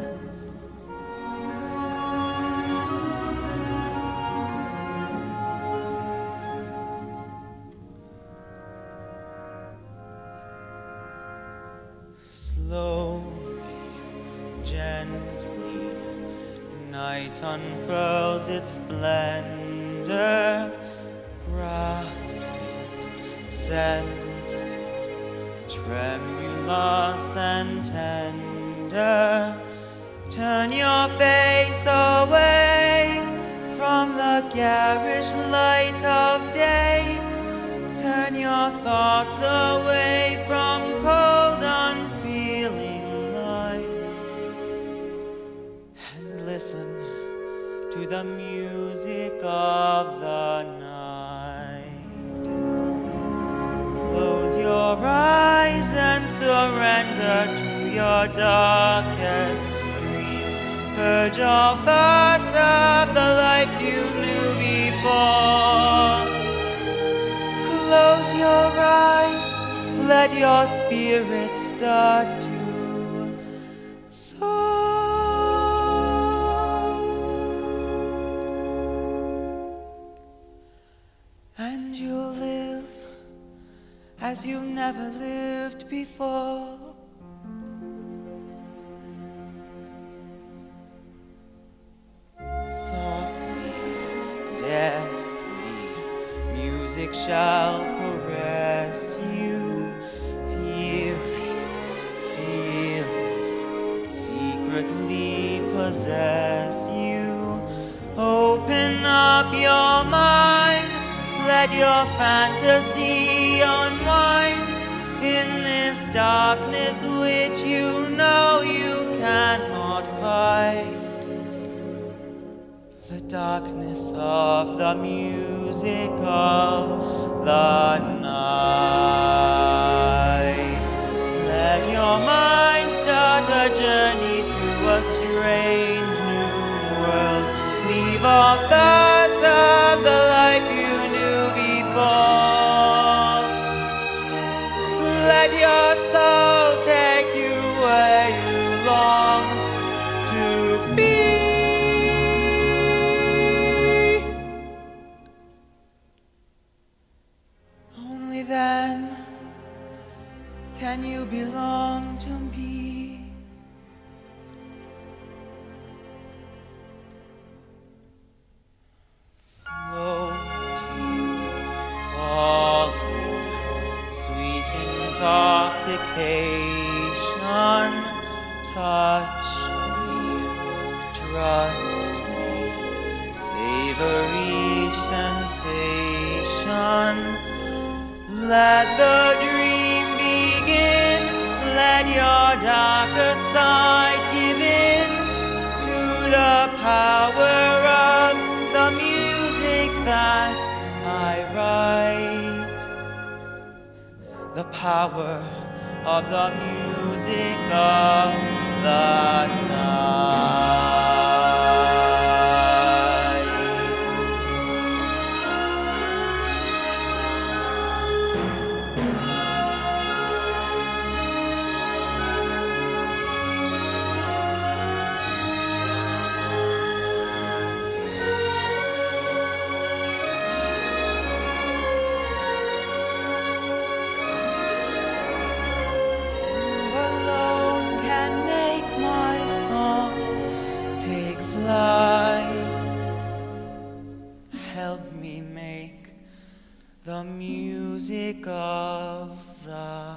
Slowly, gently, night unfurls its splendor. Grasp it, sense it, tremulous and tender. Turn your face away from the garish light of day. Turn your thoughts away from cold, unfeeling light, and listen to the music of the night. Close your eyes and surrender to your darkest dreams. Purge all thoughts of the life you knew before. Close your eyes, let your spirit start to soar. And you'll live as you've never lived before. Softly, deftly, music shall caress you. Fear it, feel it, secretly possess you. Open up your mind, let your fantasy unwind in this darkness which you know you cannot fight. The darkness of the music of the night. Let your mind start a journey through a strange new world. Leave all thoughts of the life you knew before. When can you belong to me? Floating, falling, sweet intoxication. Touch me, trust me, savor each sensation. Let the dream begin, let your darker side give in to the power of the music that I write. The power of the music of the night. Help me make the music of the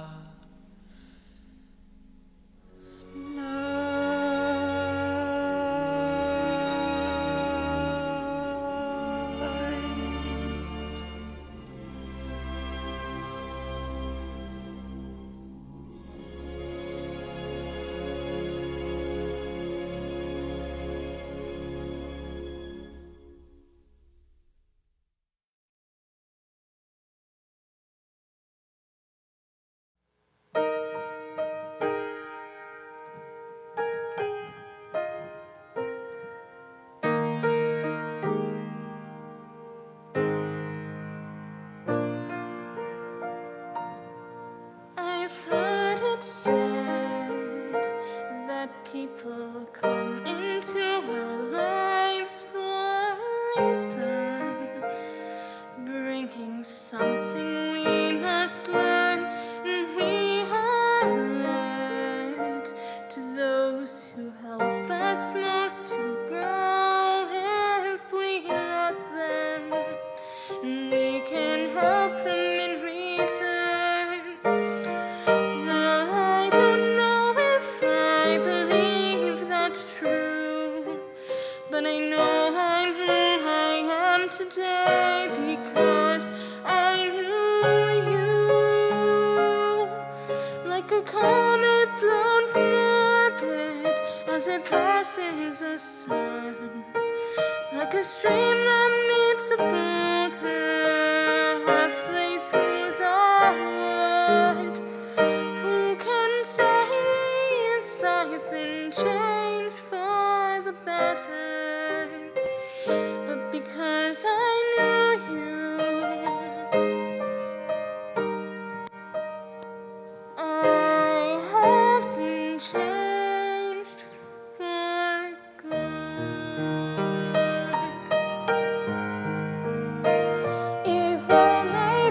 people come into our lives for a reason, bringing something we must learn, and we are led to those who help us most to grow. If we let them, and we can help them in return. Well, I don't know if I believe that's true, but I know I'm who I am today because I knew you. Like a comet blown from orbit as it passes the sun, like a stream that meets a boulder halfway through the wood. Who can say if I've been changed for the better? But because I knew you, I have been changed for good. It well may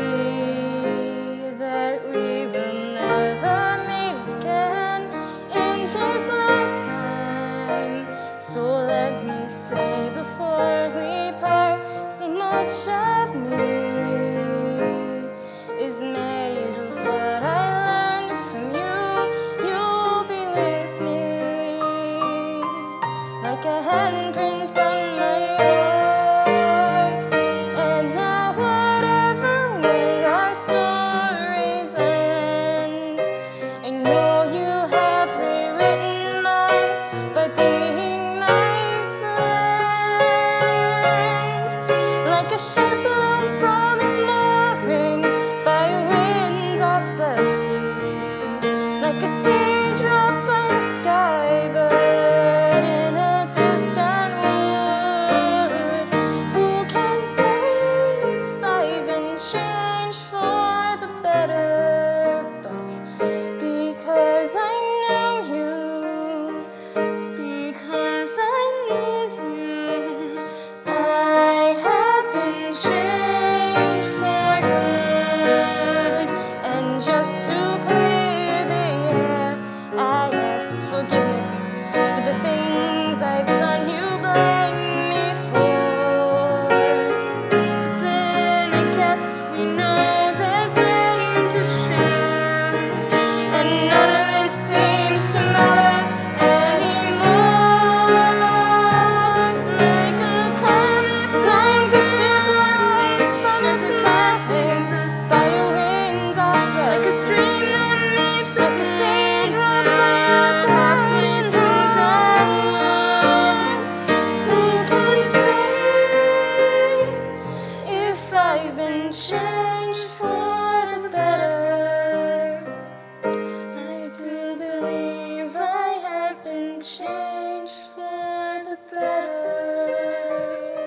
be that we will never meet again in this lifetime, so let me say before we part, so much of me is made of what I learned from you. You'll be with me like a handprint on my heart. And now whatever way our stories end, I know you have rewritten mine by being my friend. Like a ship blown from its mooring by winds of the sea, like a seed dropped by a skybird in a distant wood. Who can say if I've been changed for the better? But because I knew you, because I knew you, I have been changed for good. just to clear the air. I ask forgiveness for the things I've done you blame me for. But then I guess we know there's blame to share, and none of it seems to matter anymore. Like a comet, like a ship from its passing, fire winds off us, like a stream that makes like a sage of fire passing through the air. Who can say if I've been changed for the better? I do believe I have been changed for the better.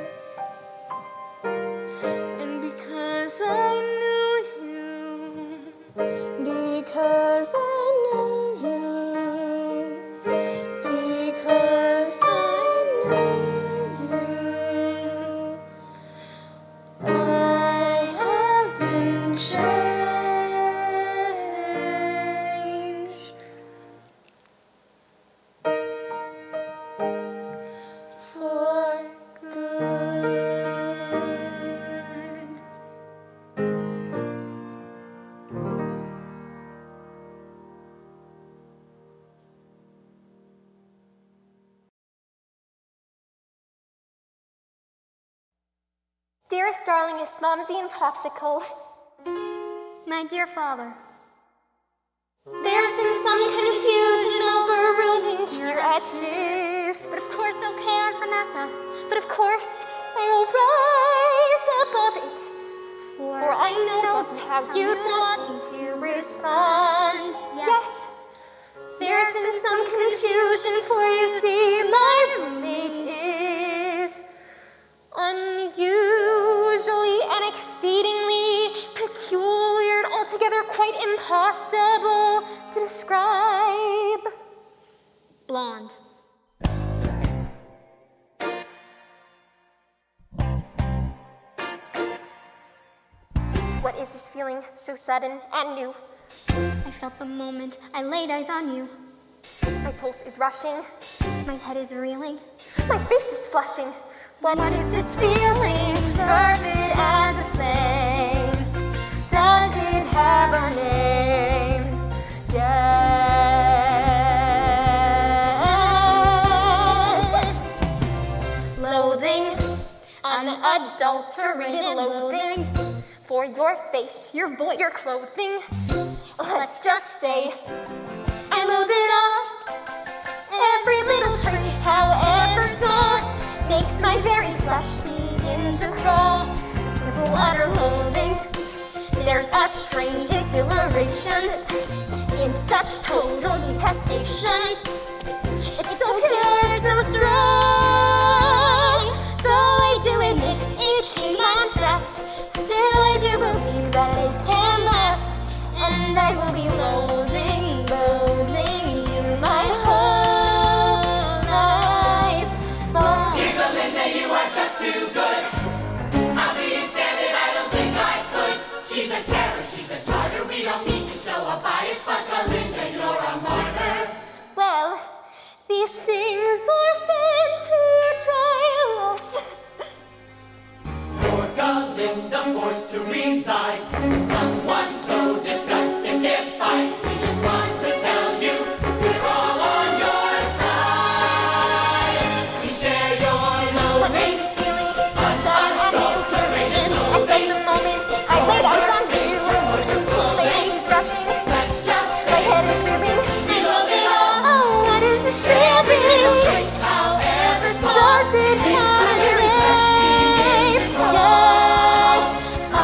And because I knew you, because I knew you, because I knew you, I have been changed for good. Dearest, darlingest Momsy and Popsicle, my dear father, there's been some confusion overruling your edges, but of course, okay, Aunt Vanessa, but of course, I will rise above it, for I know that's how you'd want me to respond. Yes, there's been some confusion, for you see, my roommate is unusually and exceedingly peculiar and altogether quite impossible to describe. Blonde. What is this feeling so sudden and new? I felt the moment I laid eyes on you. My pulse is rushing. My head is reeling. My face is flushing. What is this feeling, fervid as a flame? Does it have a name? Yes, it's loathing, unadulterated loathing for your face, your voice, your clothing. Let's just say I loathe it all. Every little trait, however small, makes my very flesh begin to crawl. Simple utter loathing. There's a strange exhilaration in such total detestation. It's so pure, so strong. Though I do admit it came on fast, still I do believe that it can last. And I will be loathing, loathing you my whole life long. Evil Linda, you are just too good. How do you stand it? I don't think I could. She's a terror, she's a tartar. We don't need to show a bias, but Galinda, you're a martyr. Well, these things are sent to trial us. You're Galinda, forced to resign. With someone so disgusting can't fight. We just want to tell you, we're all on your side. We share your What is loathing. this feeling so sad and new? And then the moment I laid eyes on you, my face is rushing, Let's just my head is reeling. I love it all. Oh, what is this feeling? however small. Does it have a name? Yes. Ah,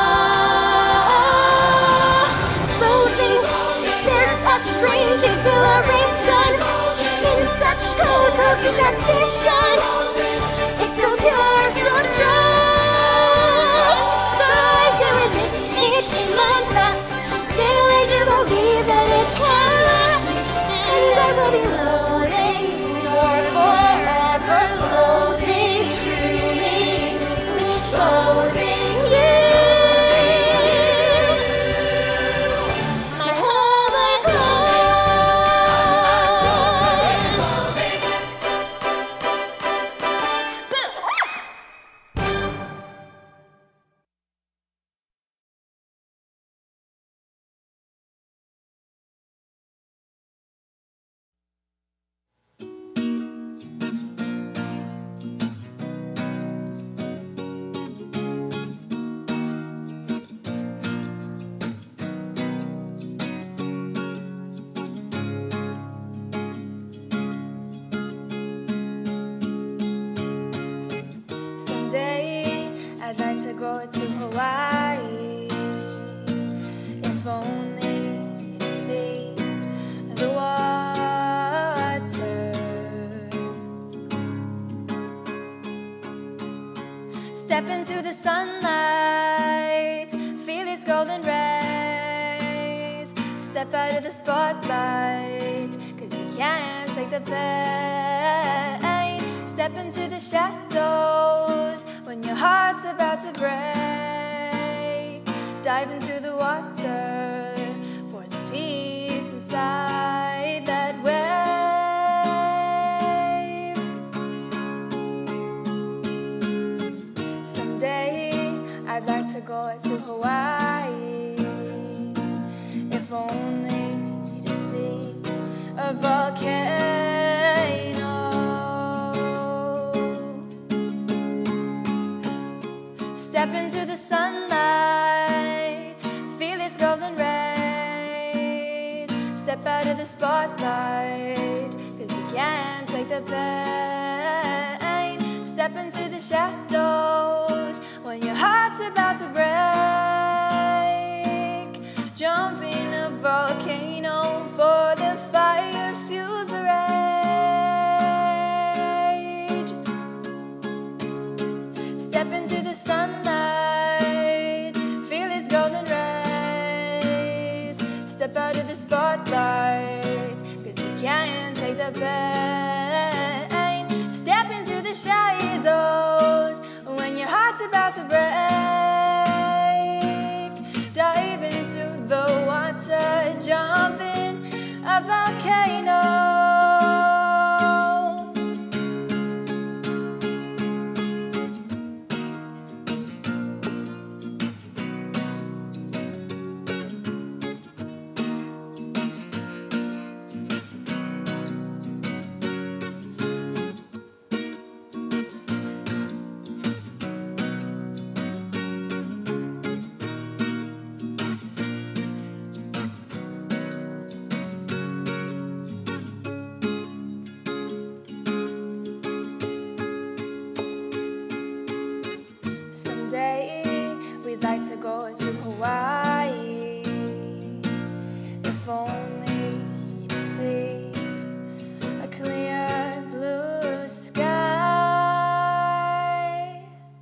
loathing. There's a strange exhilaration in such total detestation. It's so pure, so strong. Though I do admit it came on fast, still I do believe that it can last. And I will be loathing for forever, loathing truly, deeply, loathing you. Step out of the spotlight, cause you can't take the pain. Step into the shadows when your heart's about to break. Dive into the water for the peace inside that wave. Someday I'd like to go to Hawaii, if only to see a volcano. Step into the sunlight, feel its golden rays. Step out of the spotlight, cause you can't take the pain. Step into the shadows when your heart's about to break. Jump in a volcano for the fire fuels the rage. Step into the sunlight, feel its golden rays. Step out of the spotlight, cause you can't take the pain. Step into the shadows when your heart's about to break. Dive into the water, jump in a volcano. Someday we'd like to go to Hawaii, if only to see a clear blue sky.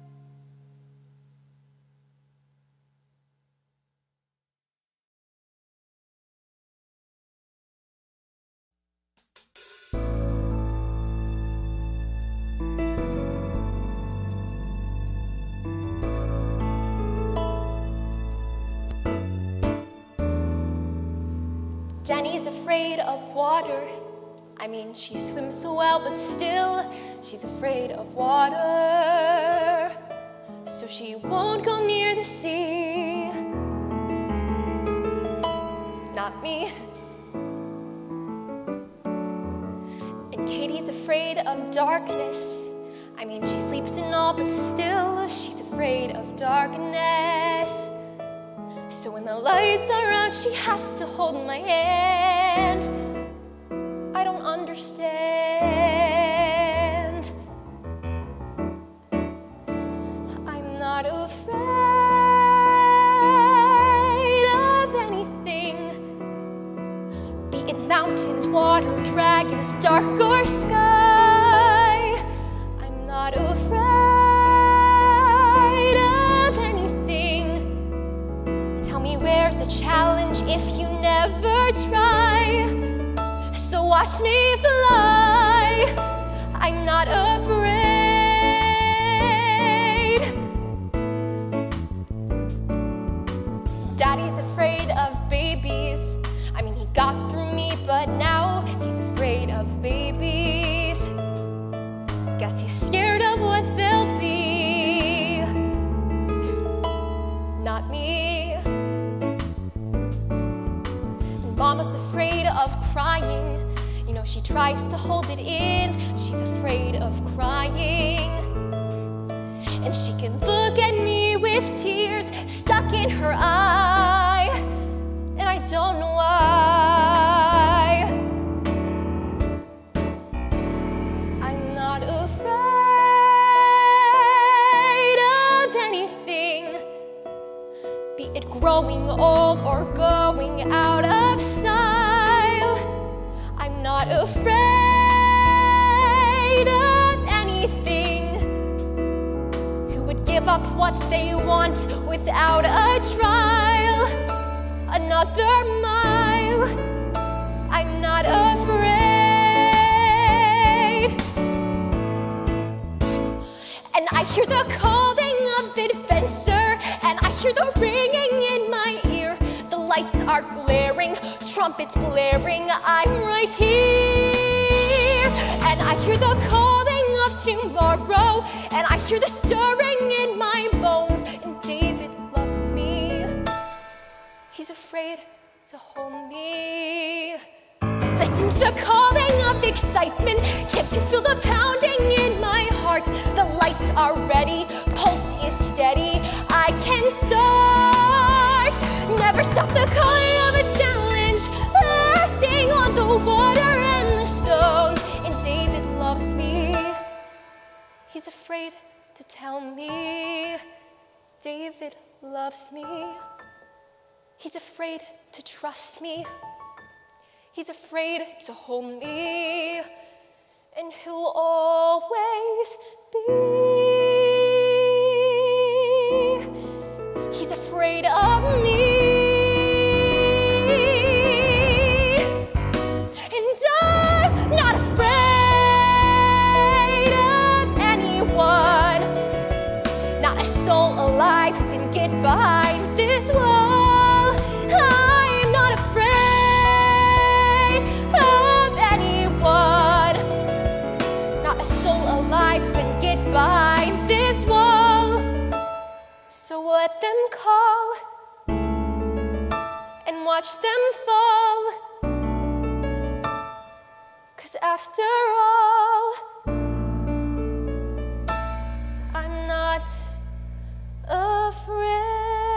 Jenny's afraid of water. I mean, she swims so well, but still, she's afraid of water. So she won't go near the sea. Not me. And Katie's afraid of darkness. I mean, she sleeps and all, but still, she's afraid of darkness. So when the lights are out, she has to hold my hand. I don't understand. I'm not afraid of anything, be it mountains, water, dragons, dark or sky. I'm not afraid of anything. Tell me, where's the challenge if you never try? So watch me fly. I'm not afraid. Daddy's afraid of babies. I mean, he got through me, but now he's afraid of babies. Guess he's scared of what they'll be. Not me. Mama's afraid of crying. You know, she tries to hold it in. She's afraid of crying. And she can look at me with tears stuck in her eye. And I don't know why. I'm not afraid of anything, be it growing old or going out of style. I'm not afraid of anything. Who would give up what they want without a trial? Another mile. you. I'm not afraid. And I hear the calling of adventure, and I hear the ringing in my ear. The lights are glaring, trumpets blaring, I'm right here. And I hear the calling of tomorrow, and I hear the stirring in my bones. And David loves me. He's afraid to hold me. Listen to the calling of excitement. Can't you feel the pounding in my heart? The lights are ready, pulse is steady. I can start. Never stop the calling of a challenge, lasting on the water and the stone. And David loves me. He's afraid to tell me. David loves me. He's afraid to trust me. He's afraid to hold me, and he'll always be. He's afraid of me, and I'm not afraid of anyone. Not a soul alive who can get behind this wall. I'm not afraid of anyone. Not a soul alive who can get behind this wall. So let them call and watch them fall. 'Cause after all, I'm not afraid.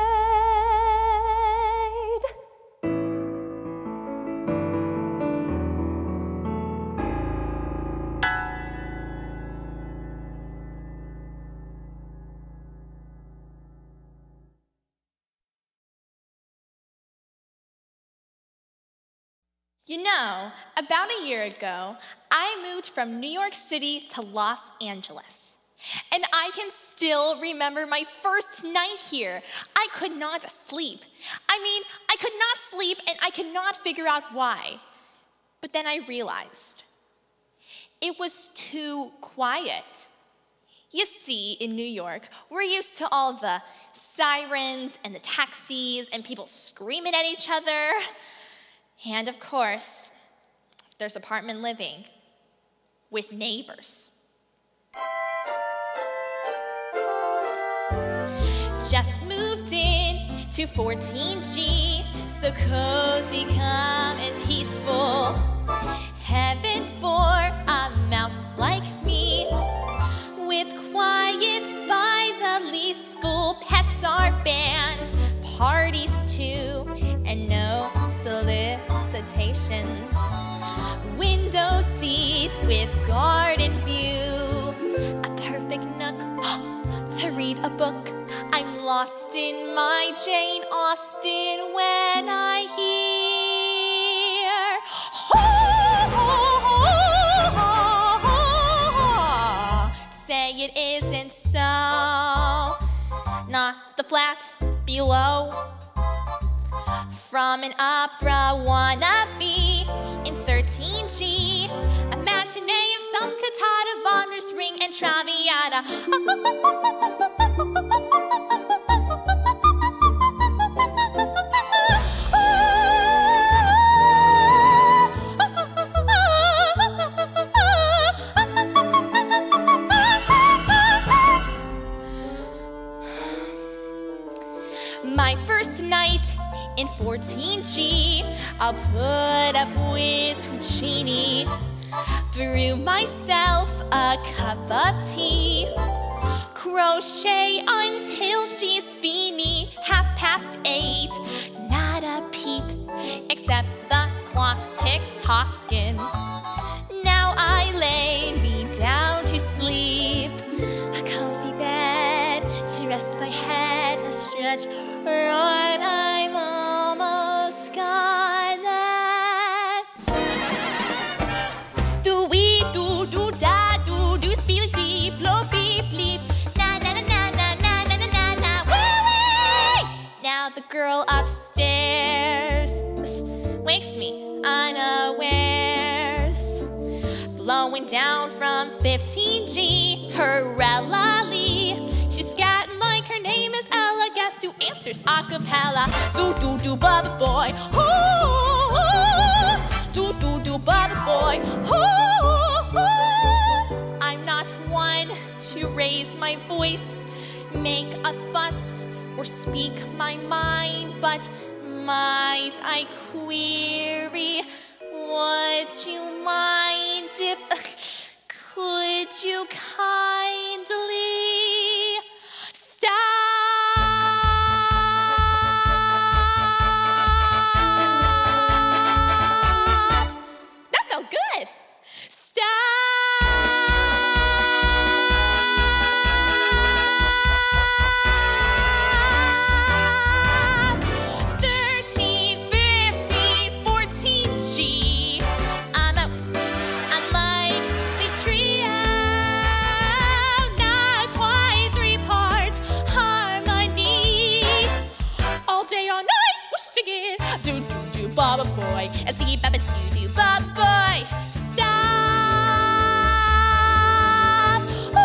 You know, about a year ago, I moved from New York City to Los Angeles. And I can still remember my first night here. I could not sleep. I mean, I could not sleep and I could not figure out why. But then I realized it was too quiet. You see, in New York, we're used to all the sirens and the taxis and people screaming at each other. And of course, there's apartment living with neighbors. Just moved in to fourteen G, so cozy, calm, and peaceful. Heaven for a mouse like me, with quiet by the least, full pets are banned, parties too, and no solicitations. Window seat with garden view, a perfect nook to read a book. I'm lost in my Jane Austen when I hear ho, ho, ho, ho, say it isn't so. Not the flat below. From an opera wannabe in thirteen G, a matinee of some cantata, Wagner's Ring and Traviata. My first night in fourteen G, I'll put up with Puccini, brew myself a cup of tea, crochet until she's feeny, half past eight, not a peep, except the clock tick-tocking. Now I lay me down to sleep, a comfy bed to rest my head, a stretch right, I'm almost got that. Do-wee, do-do-da, do-do, speedy, blow, beep, bleep, na-na-na-na-na-na-na-na-na, wee-wee! Now the girl upstairs wakes going down from fifteen G. Hurrah Lee. She's scatting like her name is Ella. Guess who answers a cappella? Do do do baba boy. Oh, do do do baba boy. Oh, I'm not one to raise my voice, make a fuss, or speak my mind, but might I query, would you mind if, could you kindly stop? That felt good. Stop. Baba boy, a see baba doo doo baba boy. Stop. Ooh,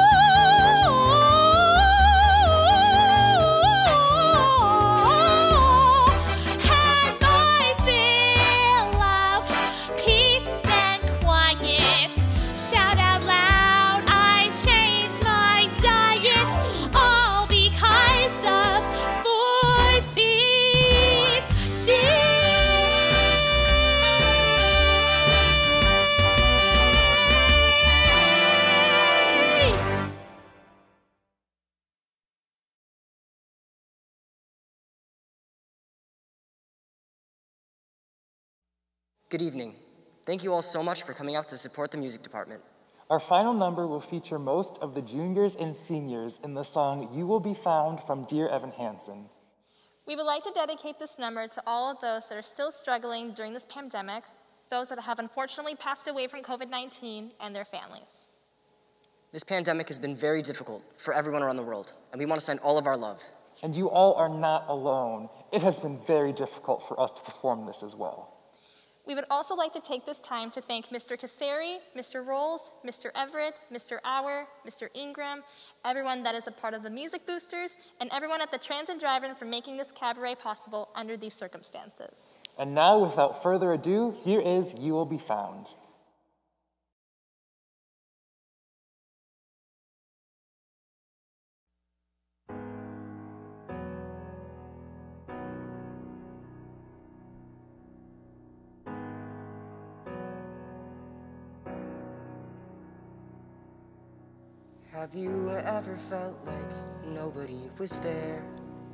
had my fill of peace and quiet. Shout out loud, I changed my diet, all because of fourteen G. Good evening. Thank you all so much for coming out to support the music department. Our final number will feature most of the juniors and seniors in the song You Will Be Found from Dear Evan Hansen. We would like to dedicate this number to all of those that are still struggling during this pandemic, those that have unfortunately passed away from COVID nineteen, and their families. This pandemic has been very difficult for everyone around the world, and we want to send all of our love. And you all are not alone. It has been very difficult for us to perform this as well. We would also like to take this time to thank Mister Kasseri, Mister Rolls, Mister Everett, Mister Auer, Mister Ingram, everyone that is a part of the Music Boosters, and everyone at the Transit Drive-In for making this cabaret possible under these circumstances. And now, without further ado, here is You Will Be Found. Have you ever felt like nobody was there?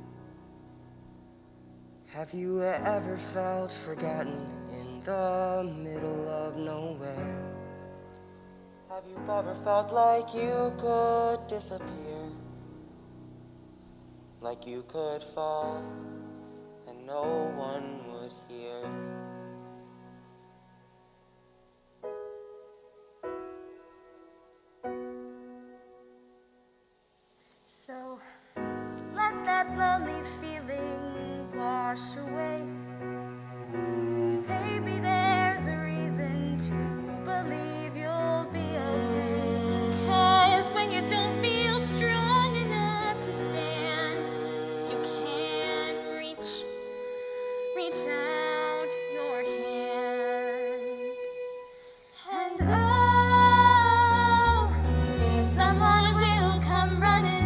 Have you ever felt forgotten in the middle of nowhere? Have you ever felt like you could disappear? Like you could fall and no one would hear? So let that lonely feeling wash away. Maybe there's a reason to believe you'll be okay. 'Cause when you don't feel strong enough to stand, you can reach, reach out your hand. And oh, someone will come running.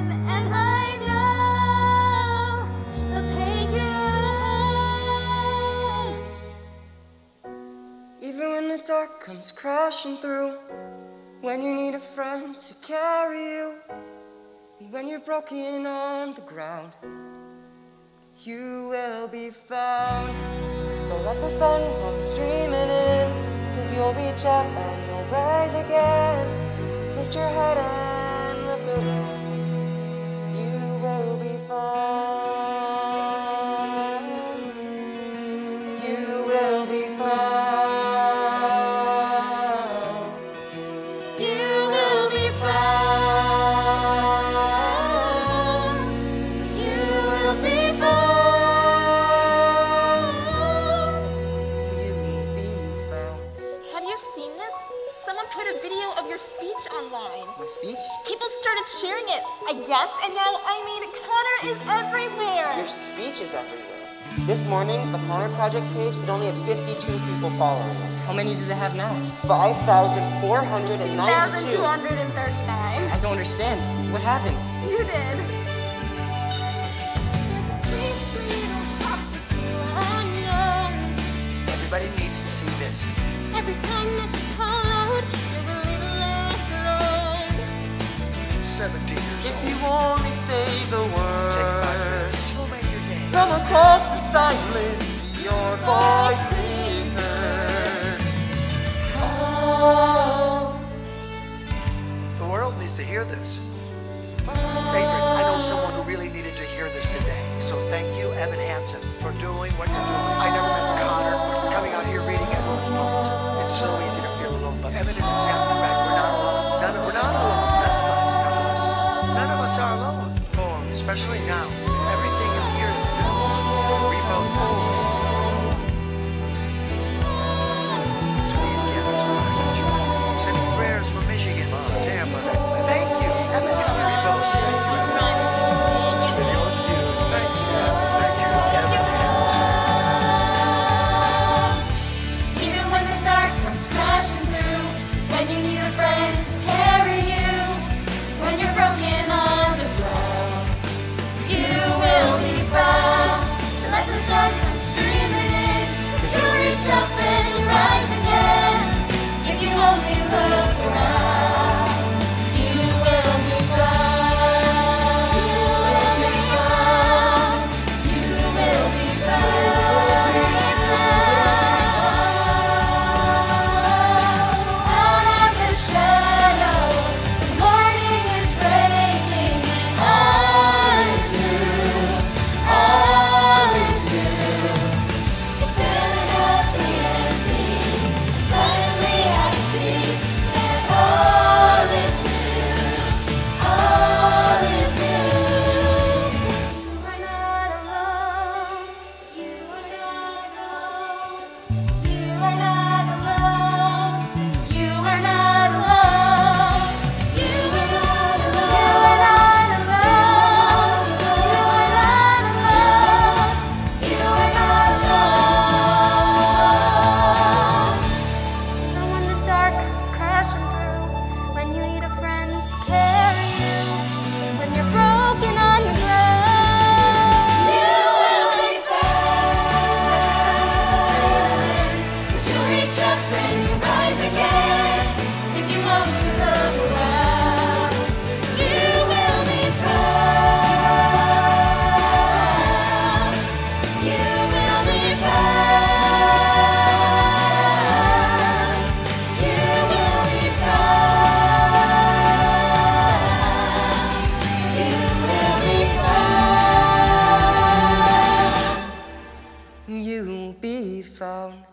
Even when the dark comes crashing through, when you need a friend to carry you, and when you're broken on the ground, you will be found. So let the sun come streaming in, 'cause you'll reach out and you'll rise again. Lift your head and look around, you will be found. You will be found. put a video of your speech online. My speech? People started sharing it, I guess, and now, I mean, Connor is everywhere. Your speech is everywhere. This morning, the Connor Project page, it only had fifty-two people following it. How many does it have now? five thousand four hundred ninety-two. two thousand two hundred thirty-nine. I don't understand. What happened? You did. Everybody needs to see this. Every time that you call out, you're a little less alone. seventeen years If old. you only say the word, Take five minutes. We'll make your day. from across the silence, your voice is heard. Oh. The world needs to hear this. Favorite, I know someone who really needed to hear this today. So thank you, Evan Hansen, for doing what you're doing. I never met Connor, but coming out here reading everyone's poems, it's so easy to feel alone. But Evan is exactly right. We're not alone. None of, we're not alone. None of us. None of us. None of us are alone. Poem, especially now. Everything in here is symbols. Repost. Let's read together tomorrow. Sending prayers for Michigan, Tampa. Thank you. Evan, results. Thank you. Even when the dark comes crashing through, when you need a friend to carry you, when you're broken on the ground, you will be found. So let the sun come streaming in, but you'll reach up and you'll rise again. If you only look around, you will be found. You will be found. You will be found. Out of the shadows, the morning is breaking, and all is new. All is new. It's filling up the empty, and suddenly I see that all is new. All is new. You are not alone. You are not alone. You are not alone. You are not alone. You are not alone. You are not alone. You are not alone. Even when the dark comes crashing through, when you need a friend to carry you, when you're broken on the ground, you will be found. Cause you reach up and you rise again. If you only look around, you will be found. You will be found. You will be found. You will be found. You'll be found.